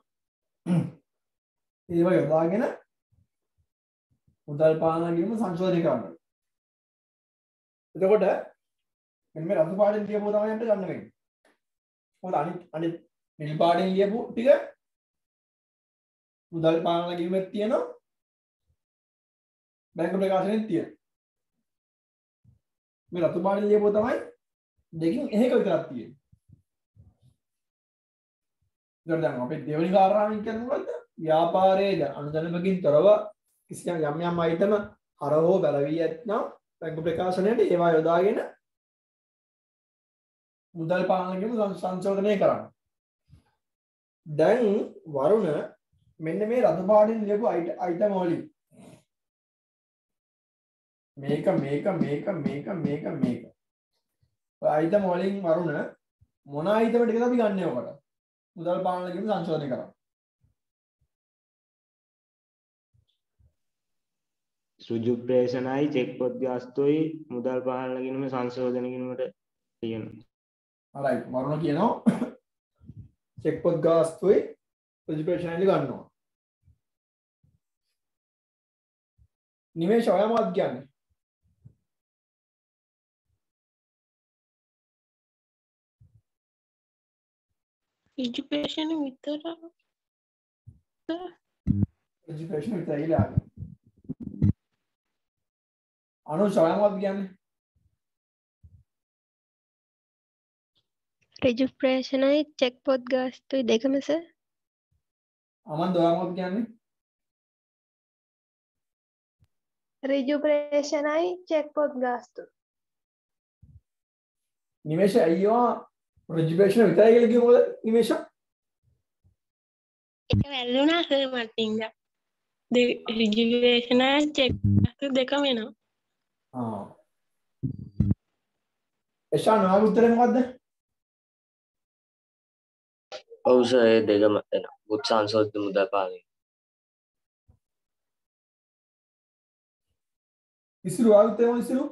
ඒව යොදාගෙන මුදල් පාලන ගිණුම සංශෝධනය කරනවා. එතකොට මෙන්න මේ රතු පාටින් ලියපුවා තමයි අපිට ගන්න වෙන්නේ. මොකද අනිත් අනිත් නිල් පාටින් ලියපු ටික මුදල් පාලන ගිණුමෙත් තියෙනවා බැංකු ප්‍රකාශනෙත් තියෙනවා. මේ රතු පාටින් ලියපුවා තමයි දෙකින් එහෙක විතරක් තියෙන්නේ. ඊට දැන් අපි දෙවෙනි කාරණාවෙන් කියන්නේ මොකද්ද? ව්‍යාපාරයේ අනුදැනුමකින් තොරව කිසියම් යම් යම් අයිටම හර හෝ බැල වී ඇතනම් බැංකු ප්‍රකාශනයට ඒවා යොදාගෙන මුදල් පාලන ගිණුම සංශෝධනය කරන්න. දැන් වරුණ මෙන්න මේ රතු පාටින් ලියපු අයිටම වලින් මේක මේක මේක මේක මේක මේක ඔය අයිටම වලින් වරුණ මොන අයිටම ටිකද අපි ගන්නෙ ඔකට මුදල් පාලන ගිණුම සංශෝධනය කරන්න. සුජු ප්‍රේෂණයි චෙක් පොත් ගාස්තුයි මුදල් පාලන ගිණුම සංශෝධන ගිණුමට තියෙනවා. right වරුණ කියනවා චෙක් පොත් ගාස්තුයි සුජු ප්‍රේෂණයි ගන්නවා. නිමේෂ ඔයා මොකක්ද කියන්නේ? එජුකේෂන් විතර එජුකේෂන් විතරයි කියලා ආගම. අනුෂ ඔයාමත් කියන්නේ රෙජිස්ට්‍රේෂනයි චෙක් පොත් ගාස්තුයි දෙකම සර්. අමන්ද ඔයාමත් කියන්නේ රෙජිස්ට්‍රේෂනයි චෙක් පොත් ගාස්තු. නිමේෂ අයියෝ රෙජිස්ට්‍රේෂන් විතරයි කියලා කිව්ව මොකද නිමේෂ? එක වැල්ලුණා සර් මට ඉඳලා රිජිස්ට්‍රේෂන් චෙක් දෙකම වෙනවා. ආ එෂාන් ඔයාගේ උත්තරේ මොකද්ද? ඔව් සර් ඒ දෙකම එනවා. බුත් සංශෝධිත මුදල් පාලනය. ඉස්රු ඔයාගේ උත්තරේ මොකද ඉස්රු?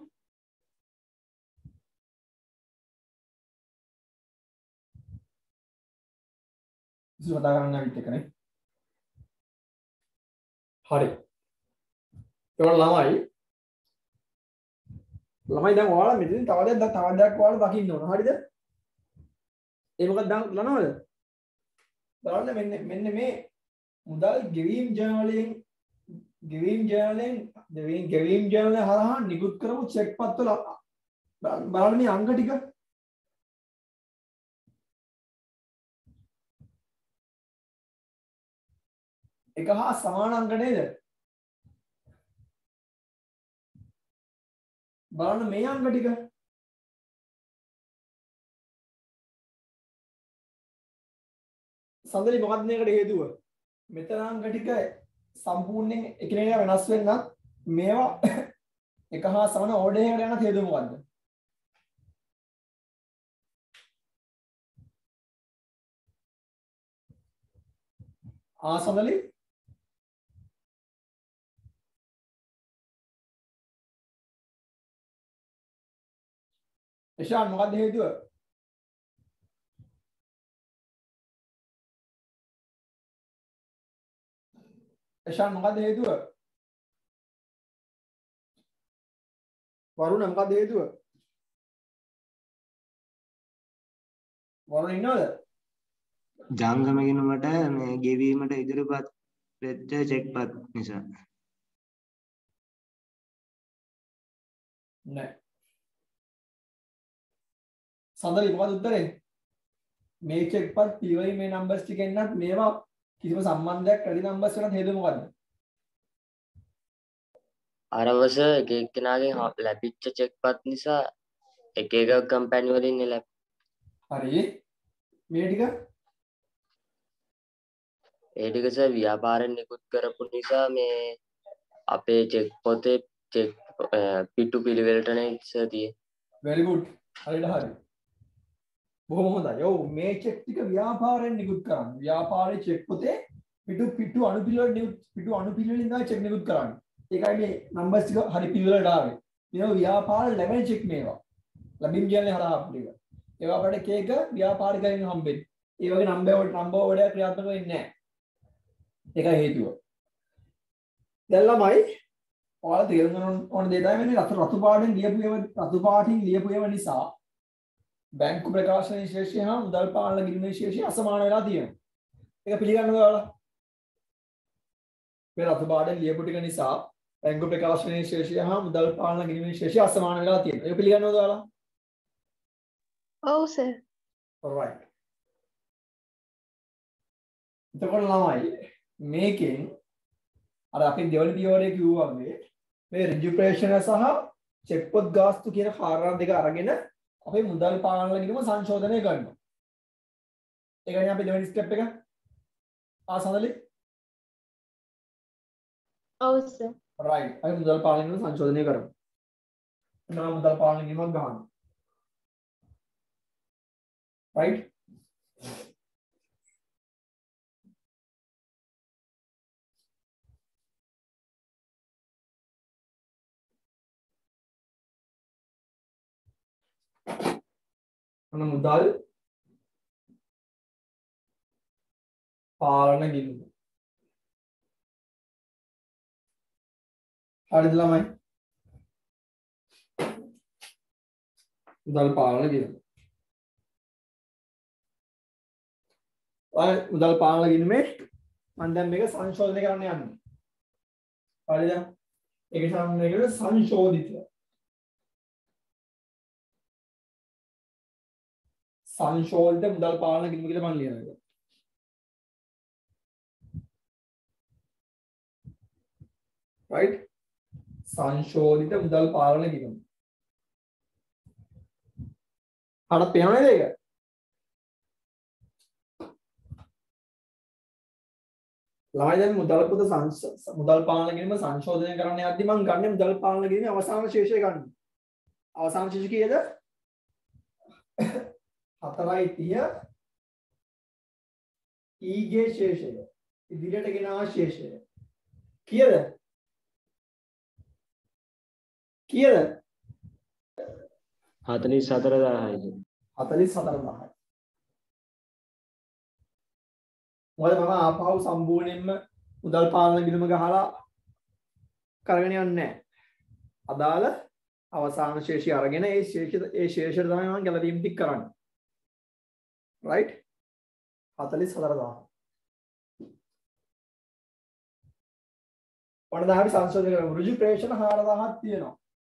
ඉස්රු කතා කරන්න විත් එකනේ. හරි. ඒවල ළමයි ළමයි දැන් ඔයාලා මෙතන තව දෙයක් තව දෙයක් ඔයාලා දකින්න ඕන. හරිද? ඒ මොකක්ද දැන් ලනවද? බලන්න මෙන්න මෙන්න මේ මුදල් ගෙවීම් ජර්නලයෙන් ගෙවීම් ජර්නලයෙන් ගෙවීම් ගෙවීම් ජර්නලය හරහා නිකුත් කරපු චෙක් පත්වල බලන්න මේ අංක ටික එක හා සමාන අංක නේද? බලන්න මේ අංක ටික සඳලි මොකක්ද මේකට හේතුව? මෙතන අංක ටික සම්පූර්ණයෙන් එකිනෙකට වෙනස් වෙන්න මේවා එක හා සමාන ඕඩර් එකකට යන හේතුව මොකද්ද? ආ සඳලි එෂාන් මොකක්ද හේතුව? එෂාන් මොකක්ද හේතුව? වරුණ මොකක්ද හේතුව? වරුණ ඉන්නවද? ජංගම ගිණුමට මේ ගෙවීමට ඉදිරිපත් වෙච්ච චෙක්පත් නිසා. නෑ. සඳලි මොකද උත්තරේ? මේ චෙක්පත් පියවයි මේ නම්බර්ස් ටික එන්නත් මේවා කිසිම සම්බන්ධයක් ක්‍රෙඩිට් නම්බර්ස් වලට හේතුව මොකද්ද? අරවස එක එක්කෙනාගෙන් ලැබිච්ච චෙක්පත් නිසා එක එක කම්පැනි වලින් ලැබ. හරි. මේ ටික ඒ ටික සර් ව්‍යාපාරයෙන් නිකුත් කරපු නිසා මේ අපේ චෙක් පොතේ චෙක් පිටු පිළිවෙලට නේ සර් තියෙන්නේ. very good. හරියට හරි. බොහොම හොඳයි. ඔව් මේ චෙක් ටික ව්‍යාපාරයෙන් නිකුත් කරන්නේ. ව්‍යාපාරයේ චෙක් පොතේ පිටු පිටු අනුපිළිවෙල නිකුත් පිටු අනුපිළිවෙලින් තමයි චෙක් නිකුත් කරන්නේ. ඒකයි මේ නම්බර්ස් ටික හරි පිළිවෙලට ආවේ. මේවා ව්‍යාපාර ලැබෙන චෙක් මේවා. ලැබීම් කියන්නේ හරහා අපිට. ඒවා අපිට එක එක ව්‍යාපාරිකයන් හම්බෙන්නේ. ඒ වගේ නම්බර් වලට නම්බර් වලට ක්‍රියාත්මක වෙන්නේ නැහැ. ඒකයි හේතුව. දැන් ළමයි ඔයාලා තේරුම් ගන්න ඕන දේ තමයි මේ රතු රතු පාටින් ලියපු ඒවා රතු පාටින් ලියපු ඒවා නිසා බැංකු ප්‍රකාශන විශේෂය හා මුදල් පාලන ගිණුම විශේෂය අසමාන වෙලා තියෙනවා. ඒක පිළිගන්නද ඔයාලා? මේ රතු පාටින් ලියපු ටික නිසා බැංකු ප්‍රකාශන විශේෂය හා මුදල් පාලන ගිණුම විශේෂය අසමාන වෙලා තියෙනවා. ඒක පිළිගන්නවද ඔයාලා? ඔව් සර්. alright. එතකොට ළමයි මේකෙන් අර අපි දෙවන පියවරේ කිව්වා වගේ මේ රෙජිස්ට්‍රේෂන සහ චෙක් පොත් ගාස්තු කියන කාරණා දෙක අරගෙන අපි මුදල් පාලන ගිණුම සංශෝධනය කරනවා. ඒකනේ අපි දෙවෙනි ස්ටෙප් එක. ආ සඳලි. ඔව් සර්. right. අපි මුදල් පාලන ගිණුම සංශෝධනය කරමු. එනවා මුදල් පාලන ගිණුමක් ගන්න. right. මුදල් පාලන ගිණුම. හරිද ළමයි? මුදල් පාලන ගිණුම. මුදල් පාලන ගිණුමේ මම දැන් මේක සංශෝධනය කරන්න යන්නේ. හරිද? ඒක සම්බන්ධ කරගෙන සංශෝධිත සංශෝධිත මුදල් පාලන ගිණුම කියලා මම ලියනවා. right? සංශෝධිත මුදල් පාලන ගිණුම. හරි පේනවද ඒක? ළමයි දැන් මුදල් පොත මුදල් පාලන ගිණුම සංශෝධනය කරන්න යද්දි මම ගන්නේ මුදල් පාලන ගිණුමේ අවසාන ශේෂය ගන්න. අවසාන ශේෂය කීයද? හතරයි තිහ ඊගේ ශේෂය. ඉදිරියට ගෙනාව ශේෂය. කීයද? කීයද? හතළිස් හතර දාහයි. හතළිස් හතර දාහයි. මොකද මම ආපහු සම්පූර්ණයෙන්ම මුදල් පාලන ගිණුම ගහලා කරගෙන යන්නේ නැහැ. අදාළ අවසාන ශේෂය අරගෙන ඒ ශේෂය ඒ ශේෂයට තමයි මම ගැලවීම් ටික කරන්නේ. right? හතළිස් හතර දාහයි. ඔන්න දැන් අපි සංශෝධනය කරමු. ඍජු ප්‍රේක්ෂණ හාරදාහක් තියෙනවා.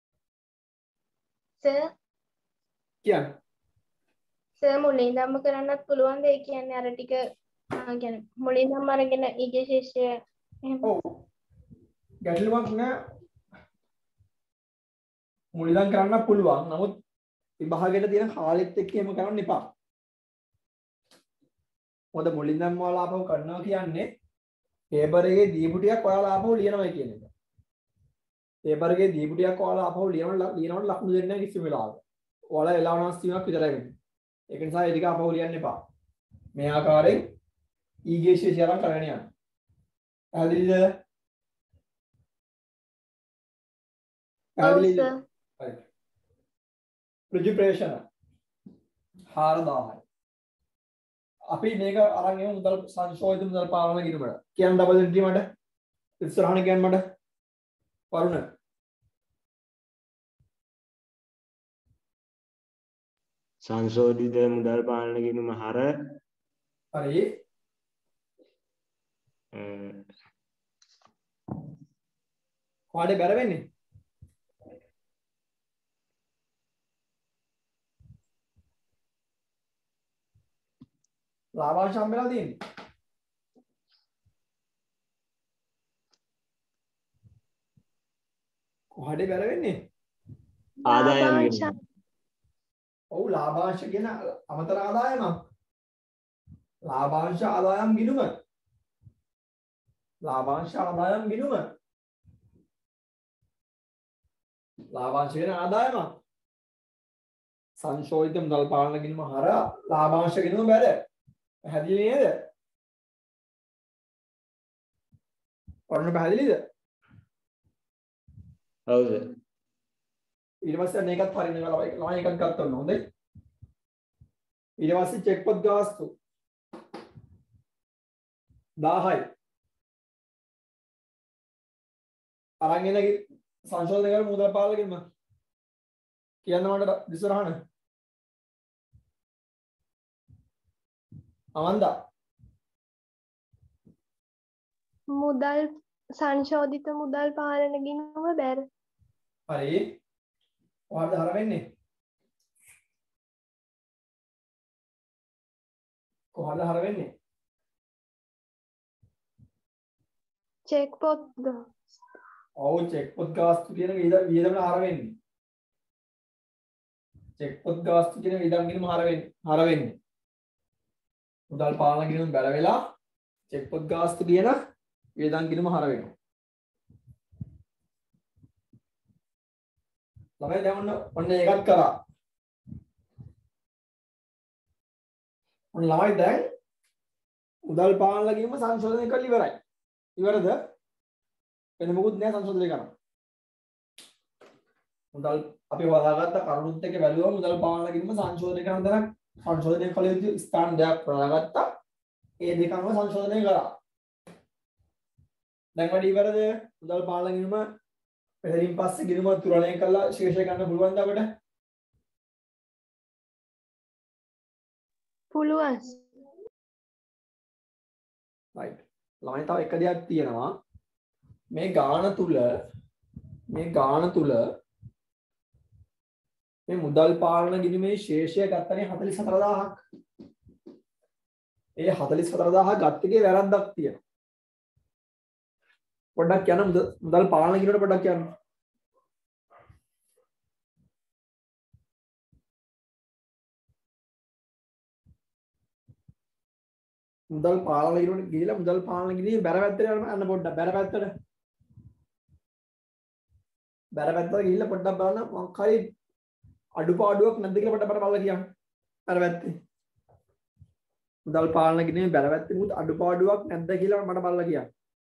සර් කියන්නේ සර් මුලින්දම කරන්නත් පුළුවන්ද? ඒ කියන්නේ අර ටික ආ කියන්නේ මුලින්දම අරගෙන ඊගේ ශේෂය එහෙම. ඔව්. ගැටලුවක් නෑ. මුලින්දම කරන්න පුළුවන්. නමුත් විභාගයට තියෙන කාලෙත් එක්ක එහෙම කරන්න එපා. මොකද මුලින්දම ඔයාලා ආපහු කරනවා කියන්නේ පේපර් එකේ දීපු ටිකක් ඔයාලා ආපහු ලියනවා කියන එක. පේපර් එකේ දීපු ටිකක් ඔයාලා ආපහු ලියනකොට ලියනකොට ලකුණු දෙන්නේ නැහැ කිසිම වෙලාවක. ඔයාලා එළවනස් වීමක් විතරයි වෙන්නේ. ඒක නිසා ඒ ටික ආපහු ලියන්න එපා. මේ ආකාරයෙන් ඊගේ ශේෂය අරන් කරගෙන යන්න. පැහැදිලිද? පැහැදිලිද? right. ඍජු ප්‍රේක්ෂණ හාරදාහයි. අපි මේක අරන් යමු මුදල් සංශෝධිත මුදල් පාලන ගිණුමට. කියන්න ඩබල් එන්ට්‍රි මට. ඉස්සරහට කියන්න මට. වරුණ. සංශෝධිත මුදල් පාලන ගිණුම හර හරි. කොහොමද බැර වෙන්නේ? ලාභාංශ හම්බෙලා තියෙන්නේ. කොහොමද බැර වෙන්නේ? ආදායම් ලාභාංශ. ගිණුම. ඔව් ලාභාංශ කියන අමතර ආදායමක්. ලාභාංශ ආදායම් ගිණුම. ලාභාංශ ආදායම් ගිණුම. ලාභාංශ කියන ආදායමක්. සංශෝධිත මුදල් පාලන ගිණුම හරහා ලාභාංශ ගිණුම බැර. පැහැදිලි නේද? ඔන්න පැහැදිලිද? හවුද? ඊට පස්සේ මේකත් හරියන එක ළමයි ළමයි එකක් ගන්න ඕනේ. හොඳයි. ඊට පස්සේ චෙක් පොත් ගාස්තු දාහයි. අරන් එන සංශෝධනය කරමු මුදල් පාලන ගිණුම. කියන්න මට ඉස්සරහන. අමන්දා. මුදල් සංශෝධිත මුදල් පාලන ගිණුම බැර. හරි. ඔයාලට හර වෙන්නේ. කොහොමද හර වෙන්නේ? චෙක් පොත් ඔව් චෙක් පොත් ගාස්තු කියන වියදම හර වෙන්නේ. චෙක් පොත් ගාස්තු කියන වියදම් ගිණුම හර වෙන්නේ. හර වෙන්නේ. මුදල් පාලන ගිණුම බැල වෙලා චෙක් පොත් ගාස්තු කියන වියදම් ගිණුම හර වෙනවා. ළමයි දැන් ඔන්න ඔන්න ඒකත් කරා. ඔන්න ළමයි දැන් මුදල් පාලන ගිණුම සංශෝධනය කරලා ඉවරයි. ඉවරද? වෙන මොකුත් නෑ සංශෝධනය කරන්න. මුදල් අපි හොයාගත්ත කරුණුත් එක්ක බැලුවා මුදල් පාලන ගිණුම සංශෝධනය කරන තැනක් සංශෝධනය කළ යුතු ස්ථාන දෙකක් හොයාගත්තා. ඒ දෙකම සංශෝධනය කරා. දැන් වැඩි ඉවරද? මුදල් පාලන ගිණුම පෙරලින් පස්සේ ගිණුම තුරණය කළා ශේෂය ගන්න පුළුවන්ද අපිට? පුළුවන්. right ළමයි තව එක දෙයක් තියෙනවා මේ ගාන තුල මේ ගාන තුල මේ මුදල් පාලන ගිණුමේ ශේෂය ගත්තනේ හතළිස් හතර දහසක් ඒ හතළිස් හතර දහස ගත්ත එකේ වැරද්දක් තියෙනවා පොඩ්ඩක් කියන්න මුදල් පාලන ගිණුමට පොඩ්ඩක් කියන්න මුදල් පාලන ගිණුමට ගිහිලා මුදල් පාලන ගිණුමේ බැර පැත්තට යන්න පොඩ්ඩක් බැර පැත්තට බැර පැත්තට ගිහිල්ලා පොඩ්ඩක් බලන්න මොකක් හරි අඩුපාඩුවක් නැද්ද කියලා පොඩ්ඩක් බලලා කියන්න බැර පැත්තේ මුදල් පාලන ගිණුමේ බැර පැත්තේ මුත් අඩුපාඩුවක් නැද්ද කියලා මට බලලා කියන්න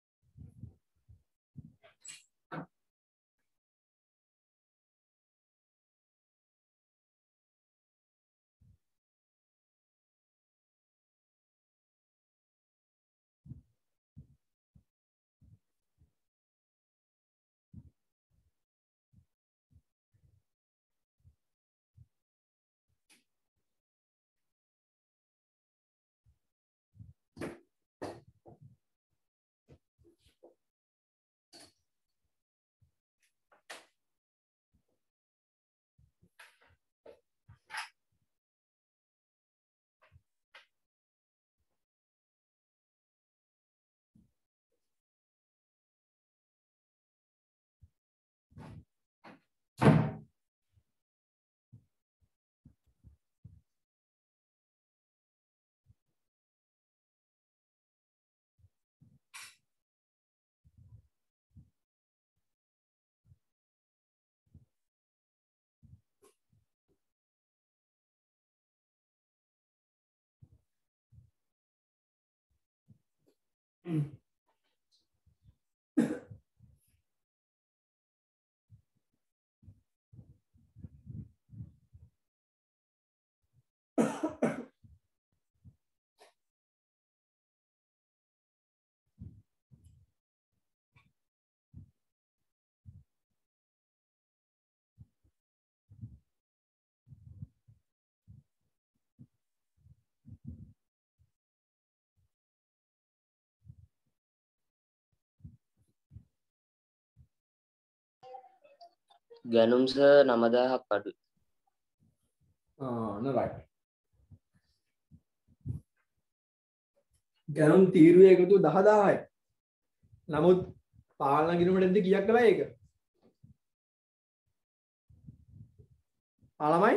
Mm. ගැනුම් සර් නම දහසක් අඩුයි. ආ නෝ රයිට්. ගැනුම් තීරුවේ එකතු දහ දහසයි. නමුත් පාලන ගිණුමට එද්දි කීයක් කළා ඒක? ආලමයි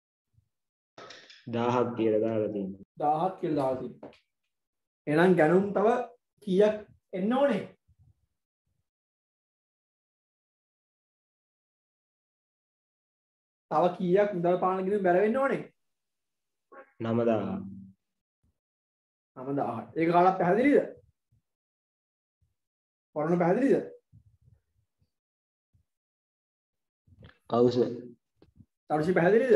දහයක් කියලා දාලා තියෙනවා. දහයක් කියලා දාලා තියෙනවා. එහෙනම් ගැනුම් තව කීයක් එන්න ඕනේ? තව කීයක් මුදල් පාලන ගිණුම බැර වෙන්න ඕනේ? නම දහයක්. නම දහයක්. ඒක කාලක් පැහැදිලිද? වරණ පැහැදිලිද? ඔව් සර්. තරුෂි පැහැදිලිද?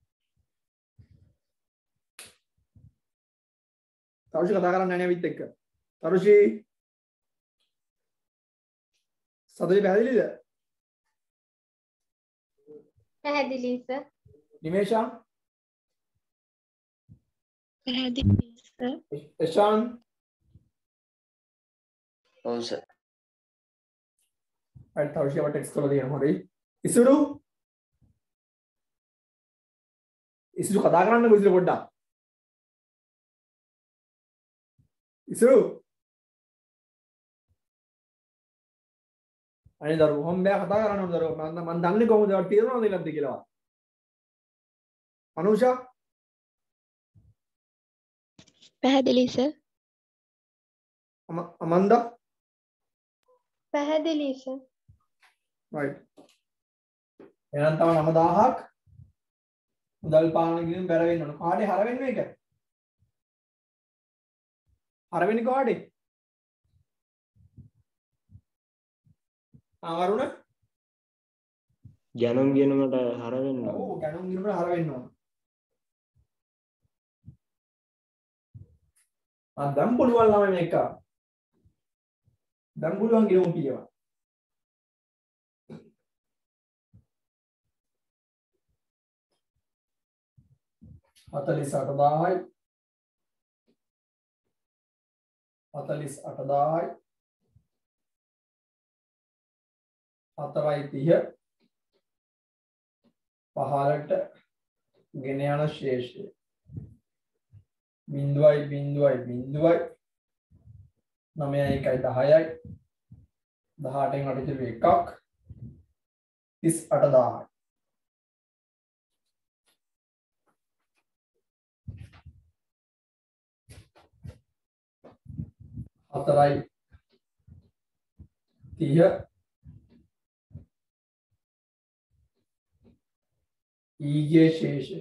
තරුෂි කතා කරන්නේ නැහැ නේද එක්ක? තරුෂි සතුයි පැහැදිලිද? පැහැදිලි සර්. නිමේෂා පැහැදිලි සර්. එෂාන් ඔව් සර්. අර තරුෂි අපට ටෙක්ස්ට් කරලා දෙන්න හොරයි. ඉසුරු ඉසුරු කතා කරන්නකො ඉසුරු පොඩ්ඩක්. ඉසුරු අනේ දරුවෝ හොම් බෑ කතා කරන්න ඕන දරුවෝ මම මම දන්නේ කොහොමද ඒවට තේරෙනවද නැද්ද කියලා. අනුෂා පැහැදිලි සර්. අමන්දා පැහැදිලි සර්. right එහෙනම් තව නම දහයක් මුදල් පාලන ගිණුම බැර වෙන්න ඕන. කාඩේ හර වෙන්නේ මේක? හර වෙන්නේ කාඩේ? ආ වරුණ ගැනුම් ගිණුමට හර වෙන්න ඕන. ඔව් ගැනුම් ගිණුමට හර වෙන්න ඕන. ආ දැන් පුළුවන් ළමයි මේක. දැන් පුළුවන් ගිණුම කියවා. හතළිස් අට දහසයි හතලිස් අටදාහයි හතරයි තිහ පහළට ගෙන යන ශේෂය බිංදුවයි බිංදුවයි බිංදුවයි නවයයි එකයි දහයයි දහඅටෙන් අට ඉතුරු එකක් තිස් අටදාහයි හතරයි තිහ ඊගේ ශේෂය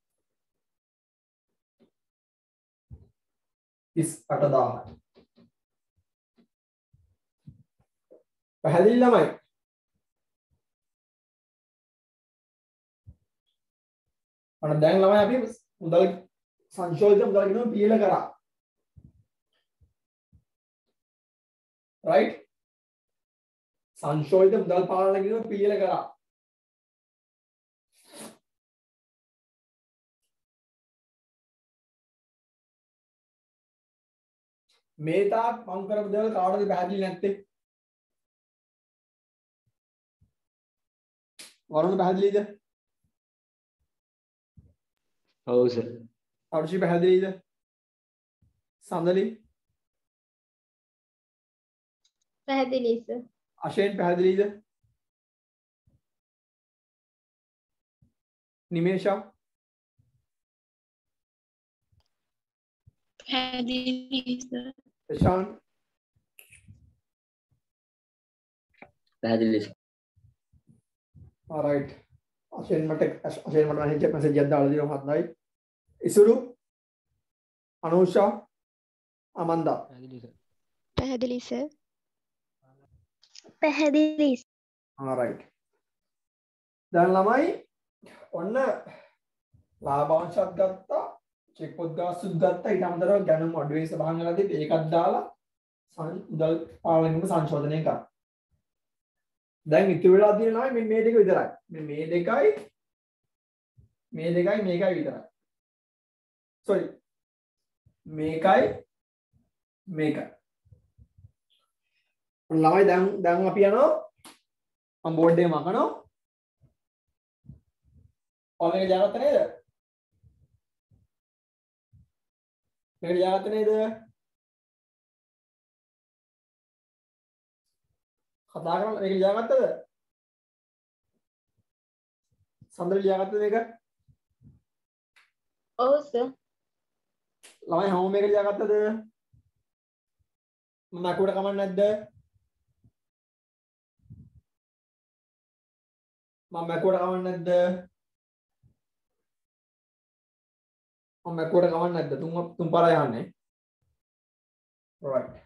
තිස් අටදාහයි පැහැදිලි ළමයි අන්න දැන් ළමයි අපි මුදල් සංශෝධිත මුදල් ගෙනුම පිළිල කරා right සංශෝධිත මුදල් පාලන ගෙනුම පිළිල කරා මේ තාක් මම කරපු දේවල් කාටද පැහැදිලි නැත්තේ වරුණ පැහැදිලිද ඔව් සර් අර්ෂි පැහැදිලිද සඳලි පැහැදිලි සර් අශේන් පැහැදිලිද නිමේෂා පැහැදිලි සර්. ප්‍රශාන් පැහැදිලි alright අශේන් මට අශේන් මට මෙසේජ් මෙසේජ් එකක් දාලා දෙනවා හත්නයි ඉසුරු අනුෂා අමන්දා පැහැදිලි සර්. පැහැදිලි alright දැන් ළමයි ඔන්න ලාභාංශත් ගත්තා චෙක් පොත් ගාස්තුත් ගත්තා ඊට අමතරව ගැනුම් අඩුවේ සබහන් කරලා දෙපේ ඒකත් දාලා මුදල් පාලනයක සංශෝධනය කරා දැන් ඉතුරු වෙලා තියෙන ළමයි මෙන්න මේ දෙක විතරයි මෙන්න මේ දෙකයි මේ දෙකයි මේකයි විතරයි sorry මේකයි මේකයි ළමයි දැන් දැන් අපි යනවා මම බෝඩ් එකේ මකනවා ඔය මේක දාගත්ත නේද මේක දාගත්ත නේද කතා කරලා මේක දාගත්තද සඳර ලියාගත්තද මේක ඔව් සර් ළමයි හැමෝම මේක ලියාගත්තද මම අකුඩ කමක් නැද්ද මම අකුඩ කමක් නැද්ද මම අකුඩ කමක් නැද්ද තුන් තුන් පාරයි යන්නේ right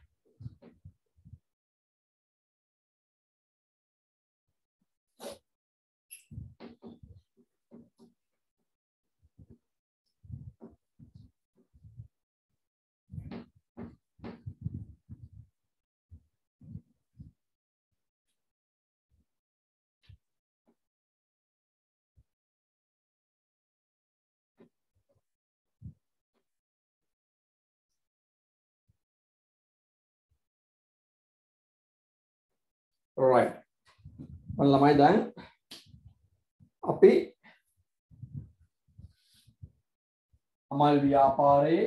right ඔන්න ළමයි දැන් අපි අමල් ව්‍යාපාරයේ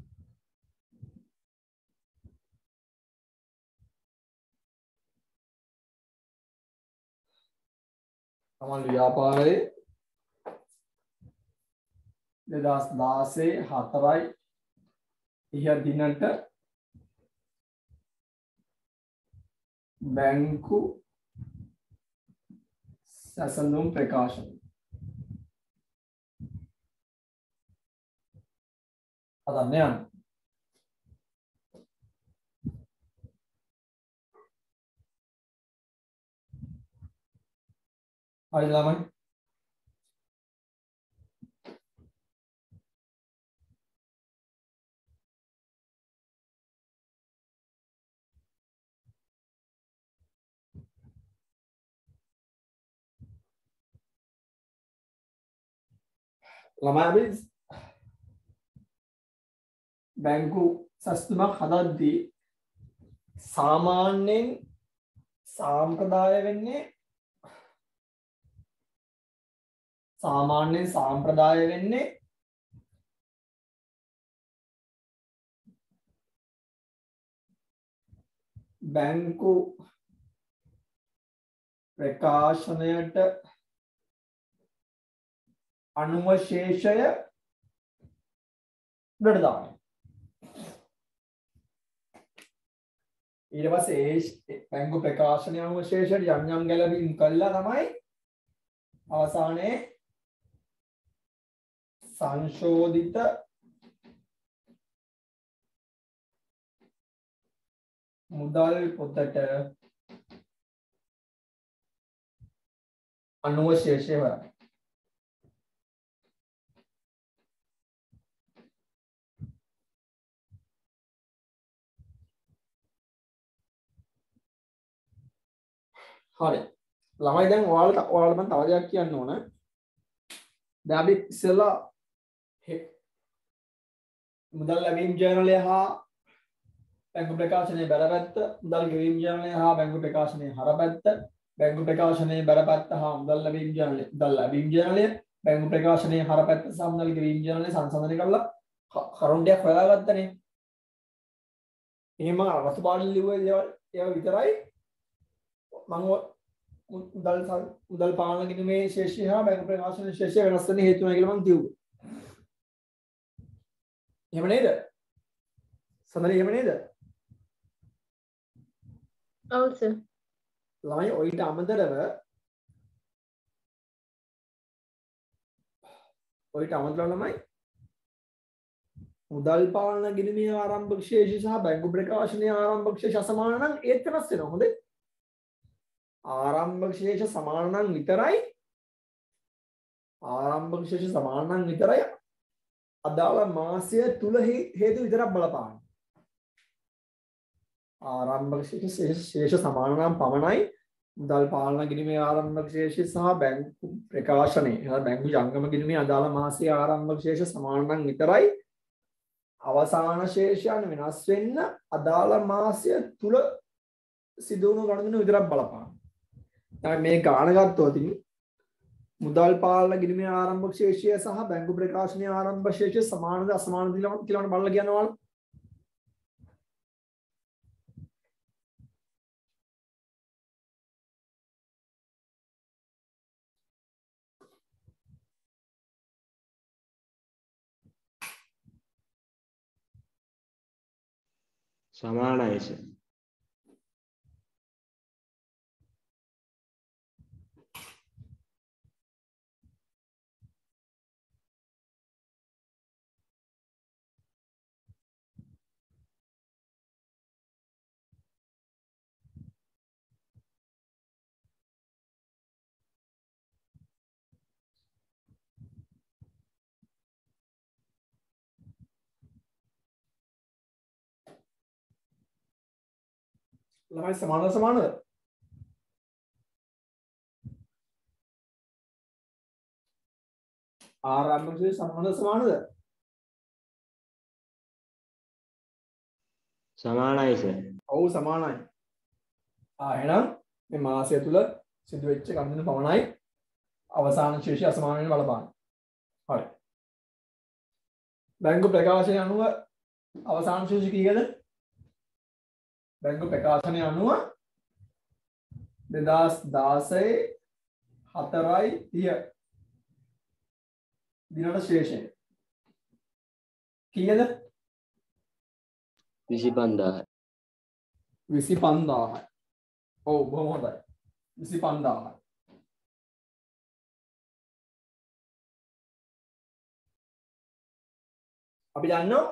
අමල් ව්‍යාපාරයේ දෙදහස් දාසය හතරයි තිහ දිනට බැංකු සැසඳුම් ප්‍රකාශන හදන්න යන්න හරි ළමයි ළමයි අපි බැංකු සැස්තුමක් හදද්දී සාමාන්‍යයෙන් සාම්ප්‍රදාය වෙන්නේ සාමාන්‍යයෙන් සාම්ප්‍රදාය වෙන්නේ බැංකු ප්‍රකාශනයට අනුව ශේෂය උඩට දාන්න. ඊට පස්සේ ඒ බැංකු ප්‍රකාශනය අනුව ශේෂයට යම් යම් ගැලවීම් කළා තමයි අවසානයේ සංශෝධිත මුදල් පොතට අනුව ශේෂය හොයන්න. හරි. ළමයි දැන් ඔයාලට ඔයාලට මම තව දෙයක් කියන්න ඕන. දැන් අපි ඉස්සෙල්ලා මුදල් ලැබීම් ජර්නලය හා බැංකු ප්‍රකාශනයේ බැලපැත්ත, මුදල් ගෙවීම් ජර්නලය හා බැංකු ප්‍රකාශනයේ හරපැත්ත, බැංකු ප්‍රකාශනයේ බැලපැත්ත හා මුදල් ලැබීම් ජර්නලය, මුදල් ලැබීම් ජර්නලය, බැංකු ප්‍රකාශනයේ හරපැත්ත සහ මුදල් ගෙවීම් ජර්නලය සංසන්දනය කරලා කරුණු ටිකක් හොයාගත්තනේ. එහෙම රස බාඩල් ලිව්වේ ඒවා විතරයි මම මුදල් මුදල් පාලන කිරීමේ ශේෂ්‍ය හා බැංකු ප්‍රකාශන ශේෂ්‍ය වෙනස් වෙන හේතු වෙනවා කියලා මම කිව්වා. එහෙම නේද? සඳරි එහෙම නේද? ඔව් සර්. ළමයි ඔයිට අමතරව ඔයිට අමතරව ළමයි මුදල් පාලන කිරීමේ ආරම්භක ශේෂ්‍ය සහ බැංකු ප්‍රකාශනයේ ආරම්භක ශේෂ්‍ය අසමාන නම් ඒත් වෙනස් වෙනවා. හොඳේ. ආරම්භක ශේෂ සමාන නම් විතරයි ආරම්භක ශේෂ සමාන නම් විතරයි අදාළ මාසය තුල හේතු විතරක් බලපාන. ආරම්භක ශේෂ ශේෂ සමාන නම් පමණයි මුදල් පාලන කිරීමේ ආරම්භක ශේෂ සහ බැංකු ප්‍රකාශනයේ එහා බැංකු ජංගම කිරීමේ අදාළ මාසයේ ආරම්භක ශේෂ සමාන නම් විතරයි අවසාන ශේෂයන් වෙනස් වෙන්න අදාළ මාසය තුල සිදු වුණු ගණන විතරක් බලපාන. මේ ගාන ගත්තොත් මුදල් පාලන කිරීමේ ආරම්භක ශේෂය සහ බැංකු ප්‍රකාශනයේ ආරම්භක ශේෂය සමානද අසමානද කියලා බලලා කියනවා. සමානයි සර්. ළමයි සමාන සමානද? ආරම්භක ශේෂ සමාන සමානද? සමානයි සර්. ඔව් සමානයි. ආ එහෙනම් මේ මාසය තුල සිදු වෙච්ච ගණන පමණයි අවසාන ශේෂය අසමාන වෙන බලපාන. හරි. බැංකු ප්‍රකාශනය අනුව අවසාන ශේෂය කීයද? බැංකු ප්‍රකාශනය අනුව දෙදාස් දාසය හතරයි තිය දිනට ශේෂය කීයද? විසි පන්දාහයි. විසි පන්දාහයි. ඔව් බොහොම හොඳයි. විසි පන්දාහයි. අපි දන්නවා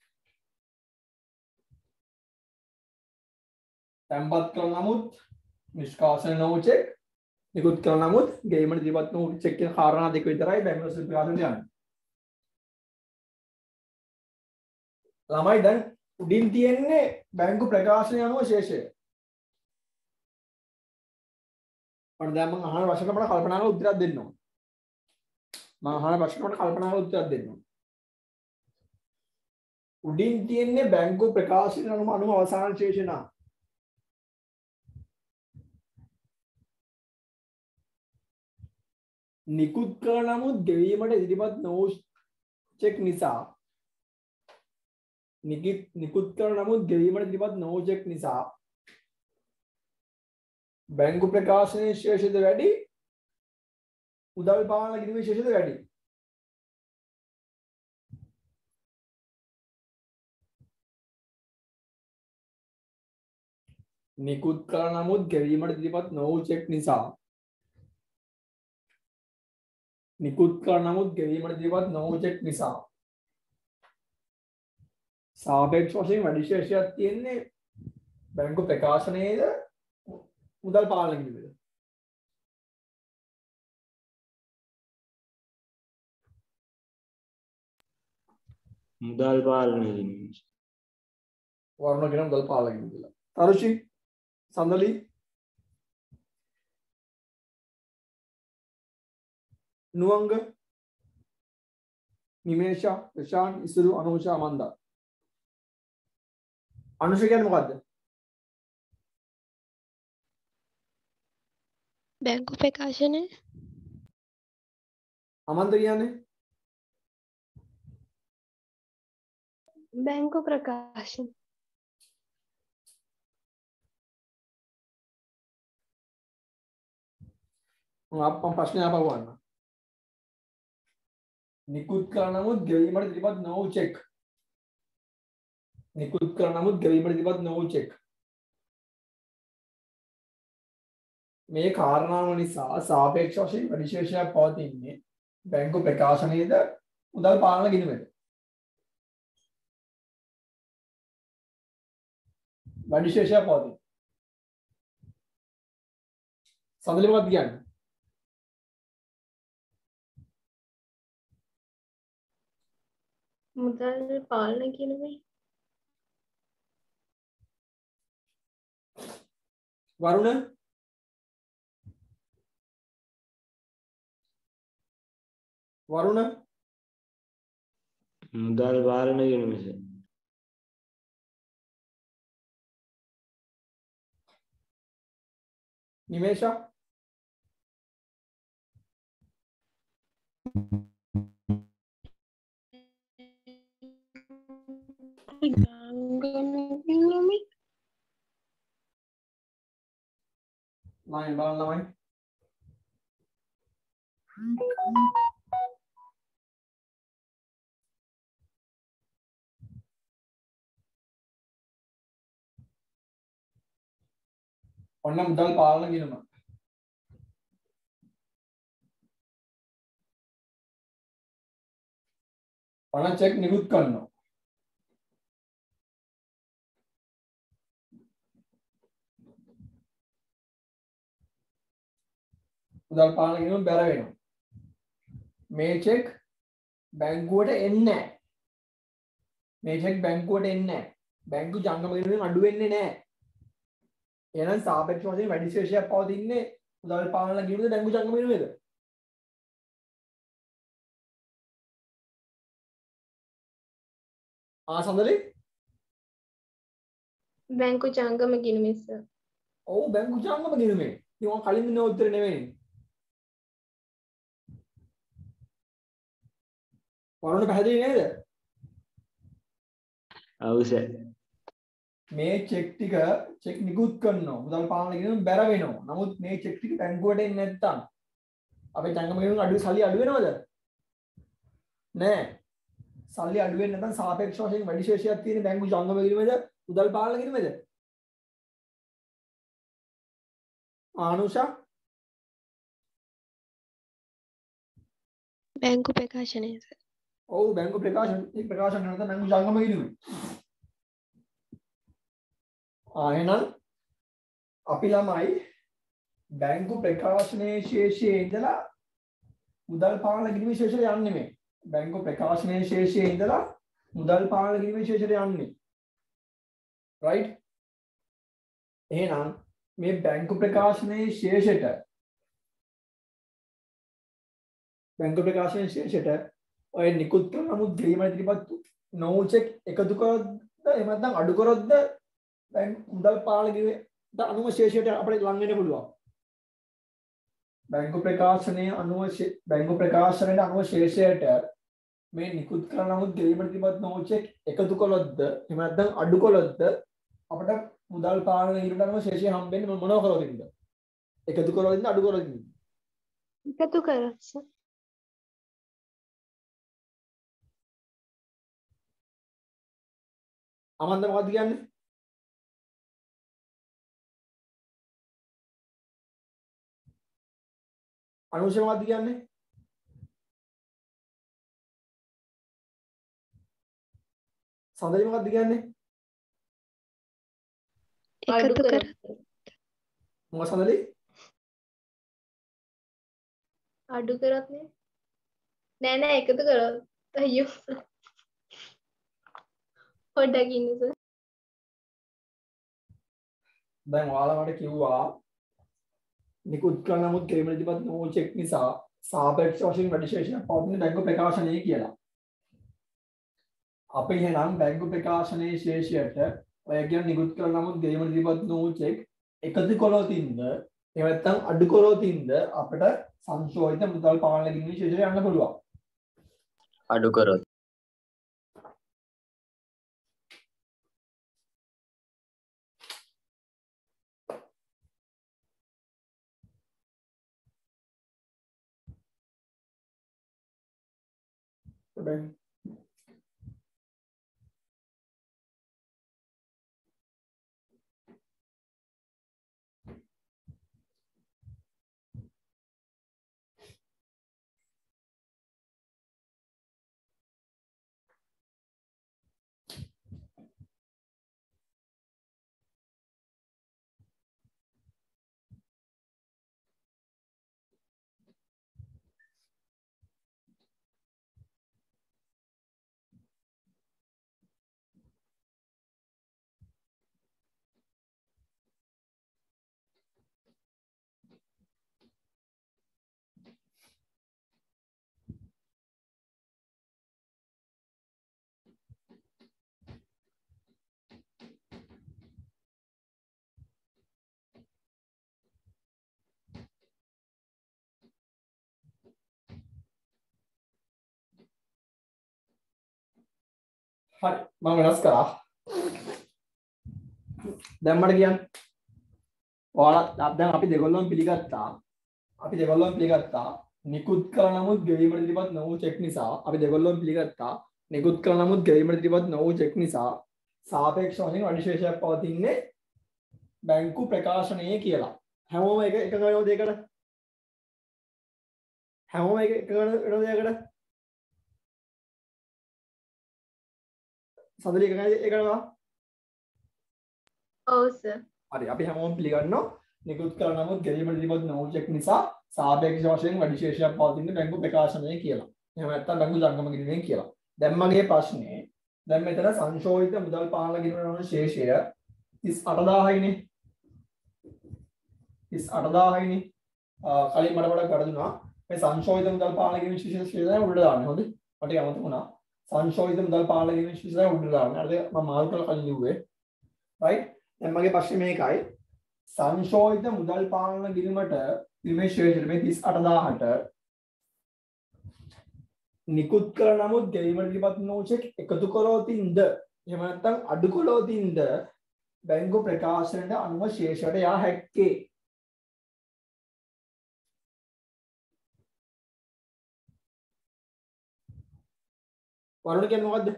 තැන්පත් කළ නමුත් නිෂ්කාශන නොවු චෙක් නිකුත් කළ නමුත් ගෙවීමට ඉදිරිපත් නොවු චෙක් කියන කාරණා දෙක විතරයි බැංකු ප්‍රකාශනයට යන්නේ. ළමයි දැන් උඩින් තියෙන්නේ බැංකු ප්‍රකාශනය අනුව ශේෂය. මම දැන් මම අහන ප්‍රශ්නකට මට කල්පනා කරලා උත්තරයක් දෙන්න ඕන. මම අහන ප්‍රශ්නකට මට කල්පනා කරලා උත්තරයක් දෙන්න ඕන. උඩින් තියෙන්නේ බැංකු ප්‍රකාශනය අනුව අනුව අවසාන ශේෂය නා. නිකුත් කළ නමුත් ගෙවීමට ඉදිරිපත් නොවූ චෙක් නිසා නිකුත් නිකුත් කළ නමුත් ගෙවීමට ඉදිරිපත් නොවූ චෙක් නිසා බැංකු ප්‍රකාශනයේ ශේෂද වැඩි මුදල් පාලන කිරීමේ ශේෂද වැඩි නිකුත් කළ නමුත් ගෙවීමට ඉදිරිපත් නොවූ චෙක් නිසා නිකුත් කළ නමුත් ගෙවීමට ඉදිරිපත් නොවූ චෙක් නිසා සාපේක්ෂ වශයෙන් වැඩි ශේෂයක් තියෙන්නේ බැංකු ප්‍රකාශනයේද මුදල් පාලන කිරීමේද මුදල් පාලන කිරීම වර්ණ කියන මුදල් පාලන කිරීම කියලා. තරුෂි සඳලි නුවංග නිමේෂා ප්‍රශාන්ත් ඉසුරු අනුෂා මන්දා අනුෂ කියන්නේ මොකද්ද? බැංකු ප්‍රකාශනය අමන්ද කියන්නේ බැංකු ප්‍රකාශන අප්පම් ප්‍රශ්නය ආපහු ගන්න. නිකුත් කළ නමුත් ගෙවීමට ඉදිරිපත් නොවූ චෙක්. නිකුත් කළ නමුත් ගෙවීමට ඉදිරිපත් නොවූ චෙක්. මේ කාරණාව නිසා සාපේක්ෂ වශයෙන් වැඩි ශේෂයක් පවතින්නේ බැංකු ප්‍රකාශනයේද මුදල් පාලන ගිණුමේද? වැඩි ශේෂයක් පවතින. සඳලි මොකක්ද කියන්නේ? මුදල් පාලන කිරීමේ වරුණ වරුණ මුදල් පාලන කිරීම නිමේෂා ළමයි බලන්න ළමයි ඔන්න මුදල් පාලන ගිණුම ඔන්න චෙක් නිකුත් කරනවා මුදල් පාලන ගිණුම බැර වෙනවා මේ චෙක් බැංකුවට එන්නේ නැහැ මේ චෙක් බැංකුවට එන්නේ නැහැ බැංකු ජංගම ගිණුමෙන් අඩු වෙන්නේ නැහැ එහෙනම් සාපේක්ෂ වශයෙන් වැඩි ශේෂයක් පවතින්නේ මුදල් පාලන ගිණුමේද බැංකු ජංගම ගිණුමේද? ආ සඳලි බැංකු ජංගම ගිණුමේ සර්. ඔව් බැංකු ජංගම ගිණුමේ. ඉතින් ඔය කලින් දුන්න උත්තර නෙවෙයි. වරුණ පැහැදිලි නේද? ඔව් සර්. මේ චෙක් ටික චෙක් නිකුත් කරනවා මුදල් පාලන ගිණුම බැර වෙනවා. නමුත් මේ චෙක් ටික බැංකුවට එන්නේ නැත්තම් අපේ ජංගම ගිණුම අඩු සල්ලි අඩු වෙනවද? නෑ. සල්ලි අඩු වෙන්නේ නැත්නම් සාපේක්ෂ වශයෙන් වැඩි ශේෂයක් තියෙන බැංකු ජංගම ගිණුමේද මුදල් පාලන ගිණුමේද? ආනුෂා බැංකු ප්‍රකාශනය සර්. ඔව් බැංකු ප්‍රකාශන ඒ ප්‍රකාශන කරන බැංකු ජංගම ගිණුමේ. ආ එහෙනම් අපි ළමයි බැංකු ප්‍රකාශනයේ ශේෂයේ ඉඳලා මුදල් පාලන ගිණුමේ ශේෂයට යන්නේ මේ. බැංකු ප්‍රකාශනයේ ශේෂයේ ඉඳලා මුදල් පාලන ගිණුමේ ශේෂයට යන්නේ. right? එහෙනම් මේ බැංකු ප්‍රකාශනයේ ශේෂයට බැංකු ප්‍රකාශනයේ ශේෂයට ඔය නිකුත් කරන නමුත් ගෙවීම ඉදිරිපත් නොවු චෙක් එකතු කරොත්ද එහෙම නැත්නම් අඩු කරොත්ද බැංකු මුදල් පාලන ගිණුමේ අනුම ශේෂයට අපිට ලං වෙන්න පුළුවන්. බැංකු ප්‍රකාශනයේ අනුව බැංකු ප්‍රකාශනයේ අනුව ශේෂයට මේ නිකුත් කරන නමුත් ගෙවීමට තිබත් නෝ චෙක් එකතු කළොත්ද එහෙම නැත්නම් අඩු කළොත්ද අපිට මුදල් පාලන ඊට අනුව ශේෂය හම්බෙන්නේ මොනව කරොතින්ද එකතු කළොතින්ද අඩු කළොතින්ද එකතු කරොත් සර්. අමන්ද මොකක්ද කියන්නේ අනුශය මොකක්ද කියන්නේ සඳලි මොකක්ද කියන්නේ එකතු කර මොකක්ද සඳලි අඩු කරොත් නේ නෑ නෑ එකතු කරොත් අයියෝ පොඩ්ඩක් ඉන්න සර්. දැන් ඔයාලා මට කිව්වා නිකුත් කරන නමුත් ගෙවීමට තිබත් නෝ චෙක් නිසා සාපේක්ෂ වශයෙන් වැඩි ශේෂයක් පවතින බැංකු ප්‍රකාශනයේ කියලා. අපි එහෙනම් බැංකු ප්‍රකාශනයේ ශේෂයට ඔය කියන නිකුත් කරන නමුත් ගෙවීමට තිබත් නෝ චෙක් එකතු කළොතින්ද එහෙම නැත්නම් අඩු කළොතින්ද අපිට සංශෝධිත මුදල් පාලන කිරීමේ ශේෂයට යන්න පුළුවන්. අඩු කරොත් දැන් හරි මම වෙනස් කරා. දැන් මට කියන්න. ඔයාලා දැන් අපි දෙගොල්ලම පිළිගත්තා. අපි දෙගොල්ලම පිළිගත්තා. නිකුත් කළ නමුත් ගෙවීමට තිබත් නෝ චෙක් නිසා අපි දෙගොල්ලම පිළිගත්තා. නිකුත් කළ නමුත් ගෙවීමට තිබත් නෝ චෙක් නිසා සාපේක්ෂ වශයෙන් අනිශේෂයක් පවතින්නේ බැංකු ප්‍රකාශනයේ කියලා. හැමෝම එක එක වෙනව දෙයකට. හැමෝම එක එක වෙනව දෙයකට. සඳලි එකයි එකනවා. ඔව් සර්. හරි අපි හැමෝම පිළිගන්නවා නිකුත් කළ නමුත් ගෙවීමට තිබත් නෝ චෙක් නිසා සාපේක්ෂ වශයෙන් වැඩි ශේෂයක් පවතින බැංකු ප්‍රකාශනය කියලා. එහෙම නැත්නම් බැංකු ජංගම ගිණුමෙන් කියලා. දැන් මගේ ප්‍රශ්නේ දැන් මෙතන සංශෝධිත මුදල් පාලන ගිණුමේ වන ශේෂය තිස් අට දාහයිනේ. තිස් අට දාහයිනේ. කලින් මට වඩා වැරදුනා. මේ සංශෝධිත මුදල් පාලන ගිණුමේ ශේෂය දැන් උඩට දාන්න. හොඳයි. මට යමතක වුණා. සංශෝධිත මුදල් පාලන ගිණුමේ ශේෂය දැන් උඩට දාන්න. හරිද? මම මාල් කරලා කලින් ලිව්වේ. right? දැන් මගේ ප්‍රශ්නේ මේකයි. සංශෝධිත මුදල් පාලන ගිණුමට විමේ ශේෂය මේ තිස් අට දාහට නිකුත් කළ නමුත් ගෙවීමට තිබත් නෝ චෙක් එකතු කළොතින්ද එහෙම නැත්නම් අඩු කළොතින්ද බැංකු ප්‍රකාශනයට අනුව ශේෂයට යා හැක්කේ. වරුණ කියන්නේ මොකද්ද?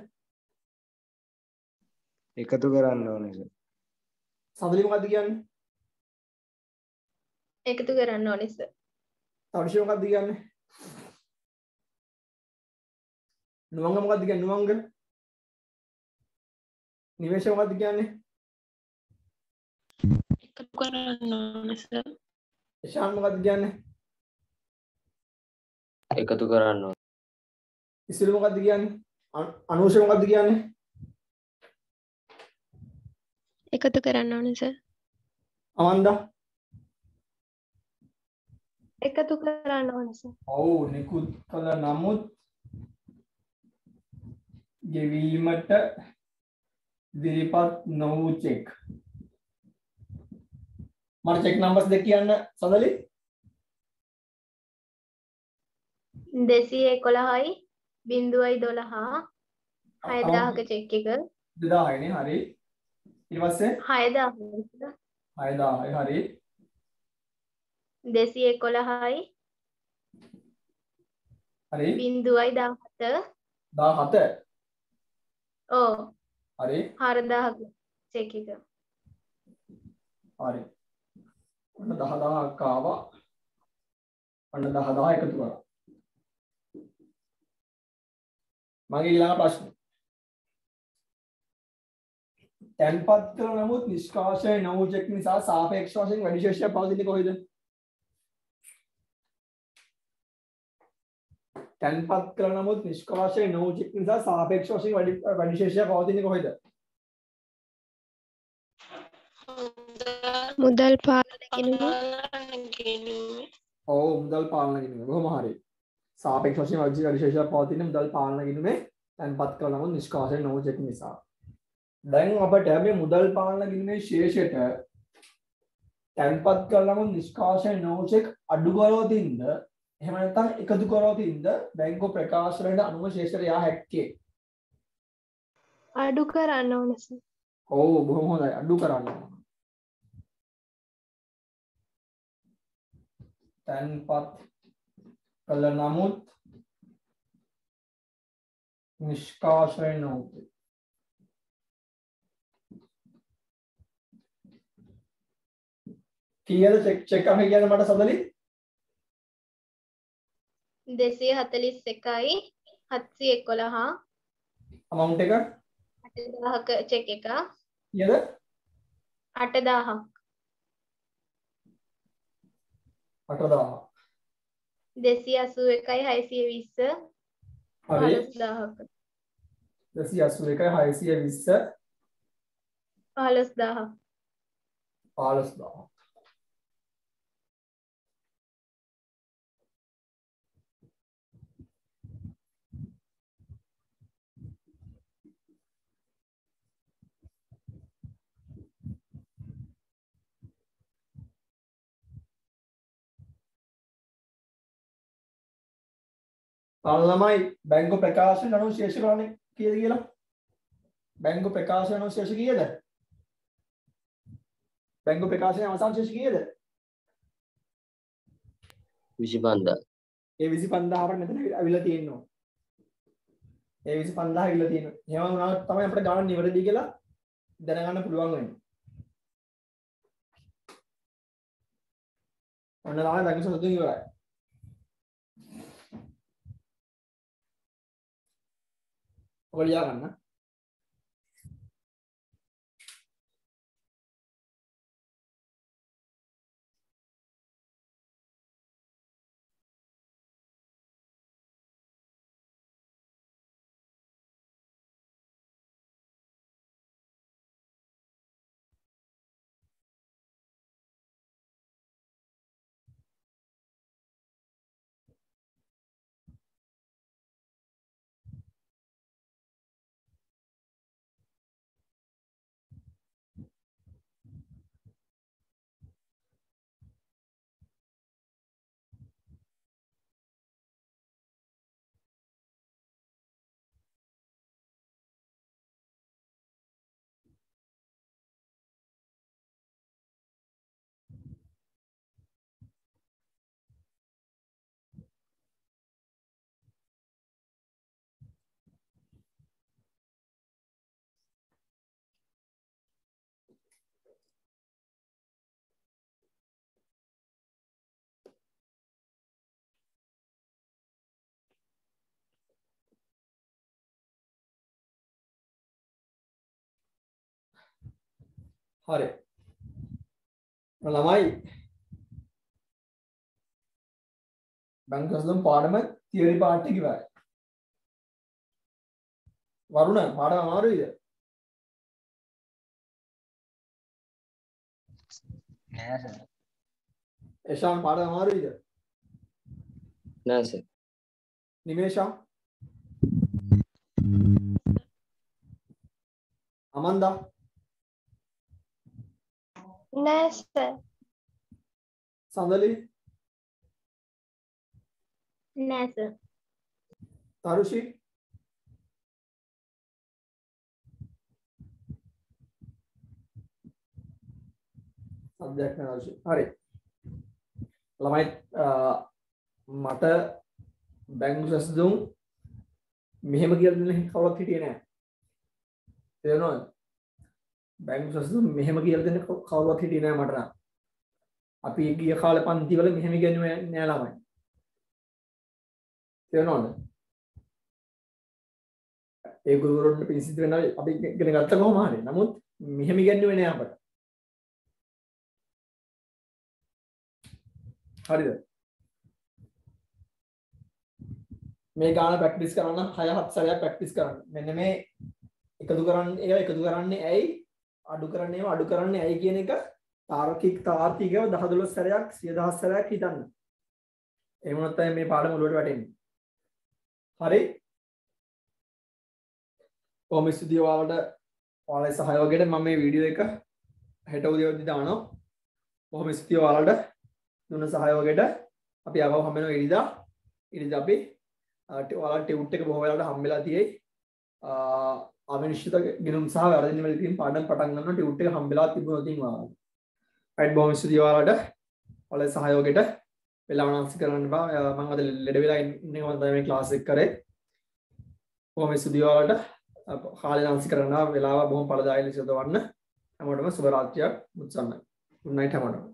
එකතු කරන්න ඕනේ සර්. සඳලි මොකද්ද කියන්නේ? එකතු කරන්න ඕනේ සර්. තවනිෂ මොකද්ද කියන්නේ? නුවංග මොකද්ද කියන්නේ? නුවංග නිවේශ මොකද්ද කියන්නේ? එකතු කරන්න ඕනේ සර්. ශාන් මොකද්ද කියන්නේ? එකතු කරන්න ඕන. ඉසිලු මොකද්ද කියන්නේ? අනුෂ මොකද්ද කියන්නේ? එකතු කරන්න ඕනේ සර්. අමන්දා එකතු කරන්න ඕනේ සර්. ඔව් නිකුත් කළ නමුත් ගෙවීමට දිරිපත් නොවූ චෙක්. මට චෙක් නම්බර්ස් දෙක කියන්න සඳලි. දෙසිය එකොළහයි බිංදුවයි දොළහ හයදාහක චෙක් එක දෙදාහයිනේ හරි ඊට පස්සේ හයදාහ හයදාහයි හරි දෙසිය එකොළහයි හරි බිංදුවයි දාහත දාහත ඕ හරි හරදාහක චෙක් එක හරි ඔන්න දහදාහක් ආවා ඔන්න දහදාහ එකතු කරා මගේ ඊළඟ ප්‍රශ්න තැන්පත් කළ නමුත් නිෂ්කාශනය නොවූ චෙක් නිසා සාපේක්ෂ වශයෙන් වැඩි ශේෂයක් පවතින්නේ කොහෙද තැන්පත් කළ නමුත් නිෂ්කාශනය නොවූ චෙක් නිසා සාපේක්ෂ වශයෙන් වැඩි වැඩි ශේෂයක් පවතින්නේ කොහෙද මුදල් පාලන ගිණුම ඔව් මුදල් පාලන ගිණුම බොහොම හරි සාපේක්ෂ වශයෙන් වැඩි වැඩි ශේෂයක් පවතින්නේ මුදල් පාලන ගිණුමේ තැන්පත් කළ නමුත් නිෂ්කාශනය නොවූ චෙක් නිසා දැන් අපට මේ මුදල් පාලන ගිණුමේ ශේෂයට තැන්පත් කළ නමුත් නිෂ්කාශනය නොවූ චෙක් අඩු කරවතින්ද එහෙම නැත්නම් එකතු කරවතින්ද බැංකුව ප්‍රකාශනයට අනුව ශේෂයට යා හැක්කේ අඩු කරන්න ඕන සර්. ඔව් බොහොම හොඳයි අඩු කරන්න ඕන තැන්පත් කළ නමුත් නිෂ්කාශනය නොවූ කීයද චෙක් චෙක් අහේ කියන්නේ මට සදලි දෙසිය හතළිස් එකයි හත්සිය එකොළහ amount එක අටදාහක චෙක් එක කීයද අටදාහක් අටදාහ දෙසිය අසූ එකයි හයසිය විස්ස හරි පහළොස්දාහක දෙසිය අසූ එකයි හයසිය විස්ස පහළොස්දාහක් පහළොස්දාහ ළමයි බැංකු ප්‍රකාශන අනුව ශේෂ ගණන කීයද කියලා බැංකු ප්‍රකාශන අනුව ශේෂ කීයද බැංකු ප්‍රකාශනයේ අවසාන ශේෂ කීයද විසිපන්දා ඒ විසිපන්දාහ අපිට මෙතන අවිලා තියෙනවා ඒ විසිපන්දාහ අවිලා තියෙනවා එහෙම වුණාම තමයි අපිට ගණන් නිවැරදි කියලා දැනගන්න පුළුවන් වෙන්නේ ඔන්න තමයි බැංකු සතුටින් ඉවරයි ඔය ලියා ගන්න හරි ළමයි බැංකු සතුම් පාඩම තියරි පාර්ට් එක ඉවරයි වරුණ පාඩම අමාරුයිද නෑ සර් එෂාන් පාඩම අමාරුයිද නෑ සර් නිමේෂා අමන්දා නෑ සර්. සඳලි නෑ සර්. තරුෂි සබ්ජෙක්ට් නෑ තරුෂි. හරි. ළමයි මට බැංකු සැසඳුම් මෙහෙම කියලා දෙන්න කවුරුත් හිටියේ නෑ. තේරෙනවද? බැංකු සැසඳුම් මෙහෙම කියලා දෙන්න කවුරුත් හිටියේ නෑ මට නම්. අපි ගිය කාලේ පන්ති වල මෙහෙම ඉගෙනුවේ නෑ ළමයි. තේරෙනවද? ඒ ගුරුවරුන්ට පිළිසිදු වෙනවා අපි ඉගෙන ගත්ත කොහොම හරි. නමුත් මෙහෙම ඉගෙනුවේ නෑ අපට. හරිද? මේ ගාන ප්‍රැක්ටිස් කරන්න හය හත් සැරයක් ප්‍රැක්ටිස් කරන්න. මෙන්න මේ එකතු කරන්නේ ඒවා එකතු කරන්නේ ඇයි? අඩු කරන්නේ ඒවා අඩු කරන්නේ ඇයි කියන එක තාර්කික තාර්කිකව දහ දොළොස් සැරයක් සිය දහස් සැරයක් හිතන්න. එහෙම නැත්නම් මේ පාඩම ඔලුවට වැටෙන්නේ. හරි? කොහොම ස්තුතියි ඔයාලට ඔයාලගේ සහයෝගයට මම මේ වීඩියෝ එක හෙට උදේවදී දානවා. කොහොම ස්තුතියි ඔයාලට දුන්න සහයෝගයට. අපි ආවව හම්බ වෙනවා ඉරිදා. ඉරිදා අපි ඔයාලට ටියුට් එක බොහෝ වෙලාවට හම්බ වෙලා තියෙයි. අවිනිශ්චිත ගිණුම් සහ වැරදි නිවැරදිම පාඩම් පටන් ගන්නවා ටියුට් එක හම්බ වෙලා තිබුණොත් ඉතින් ඔයාලට. රයිට් බොහොම ස්තුතියි ඔයාලට. ඔයාලගේ සහයෝගයට වෙලාව නාස්ති කරන්න බා. මම අද ලෙඩ වෙලා ඉන්නේ මම තමයි මේ ක්ලාස් එක කරේ. බොහොම ස්තුතියි ඔයාලට. කාලේ නාස්ති කරනවා වෙලාව බොහොම පළදායී ලෙස යොදවන්න. හැමෝටම සුබ රාත්‍රියක් මුත්සන්න. good night හැමෝටම.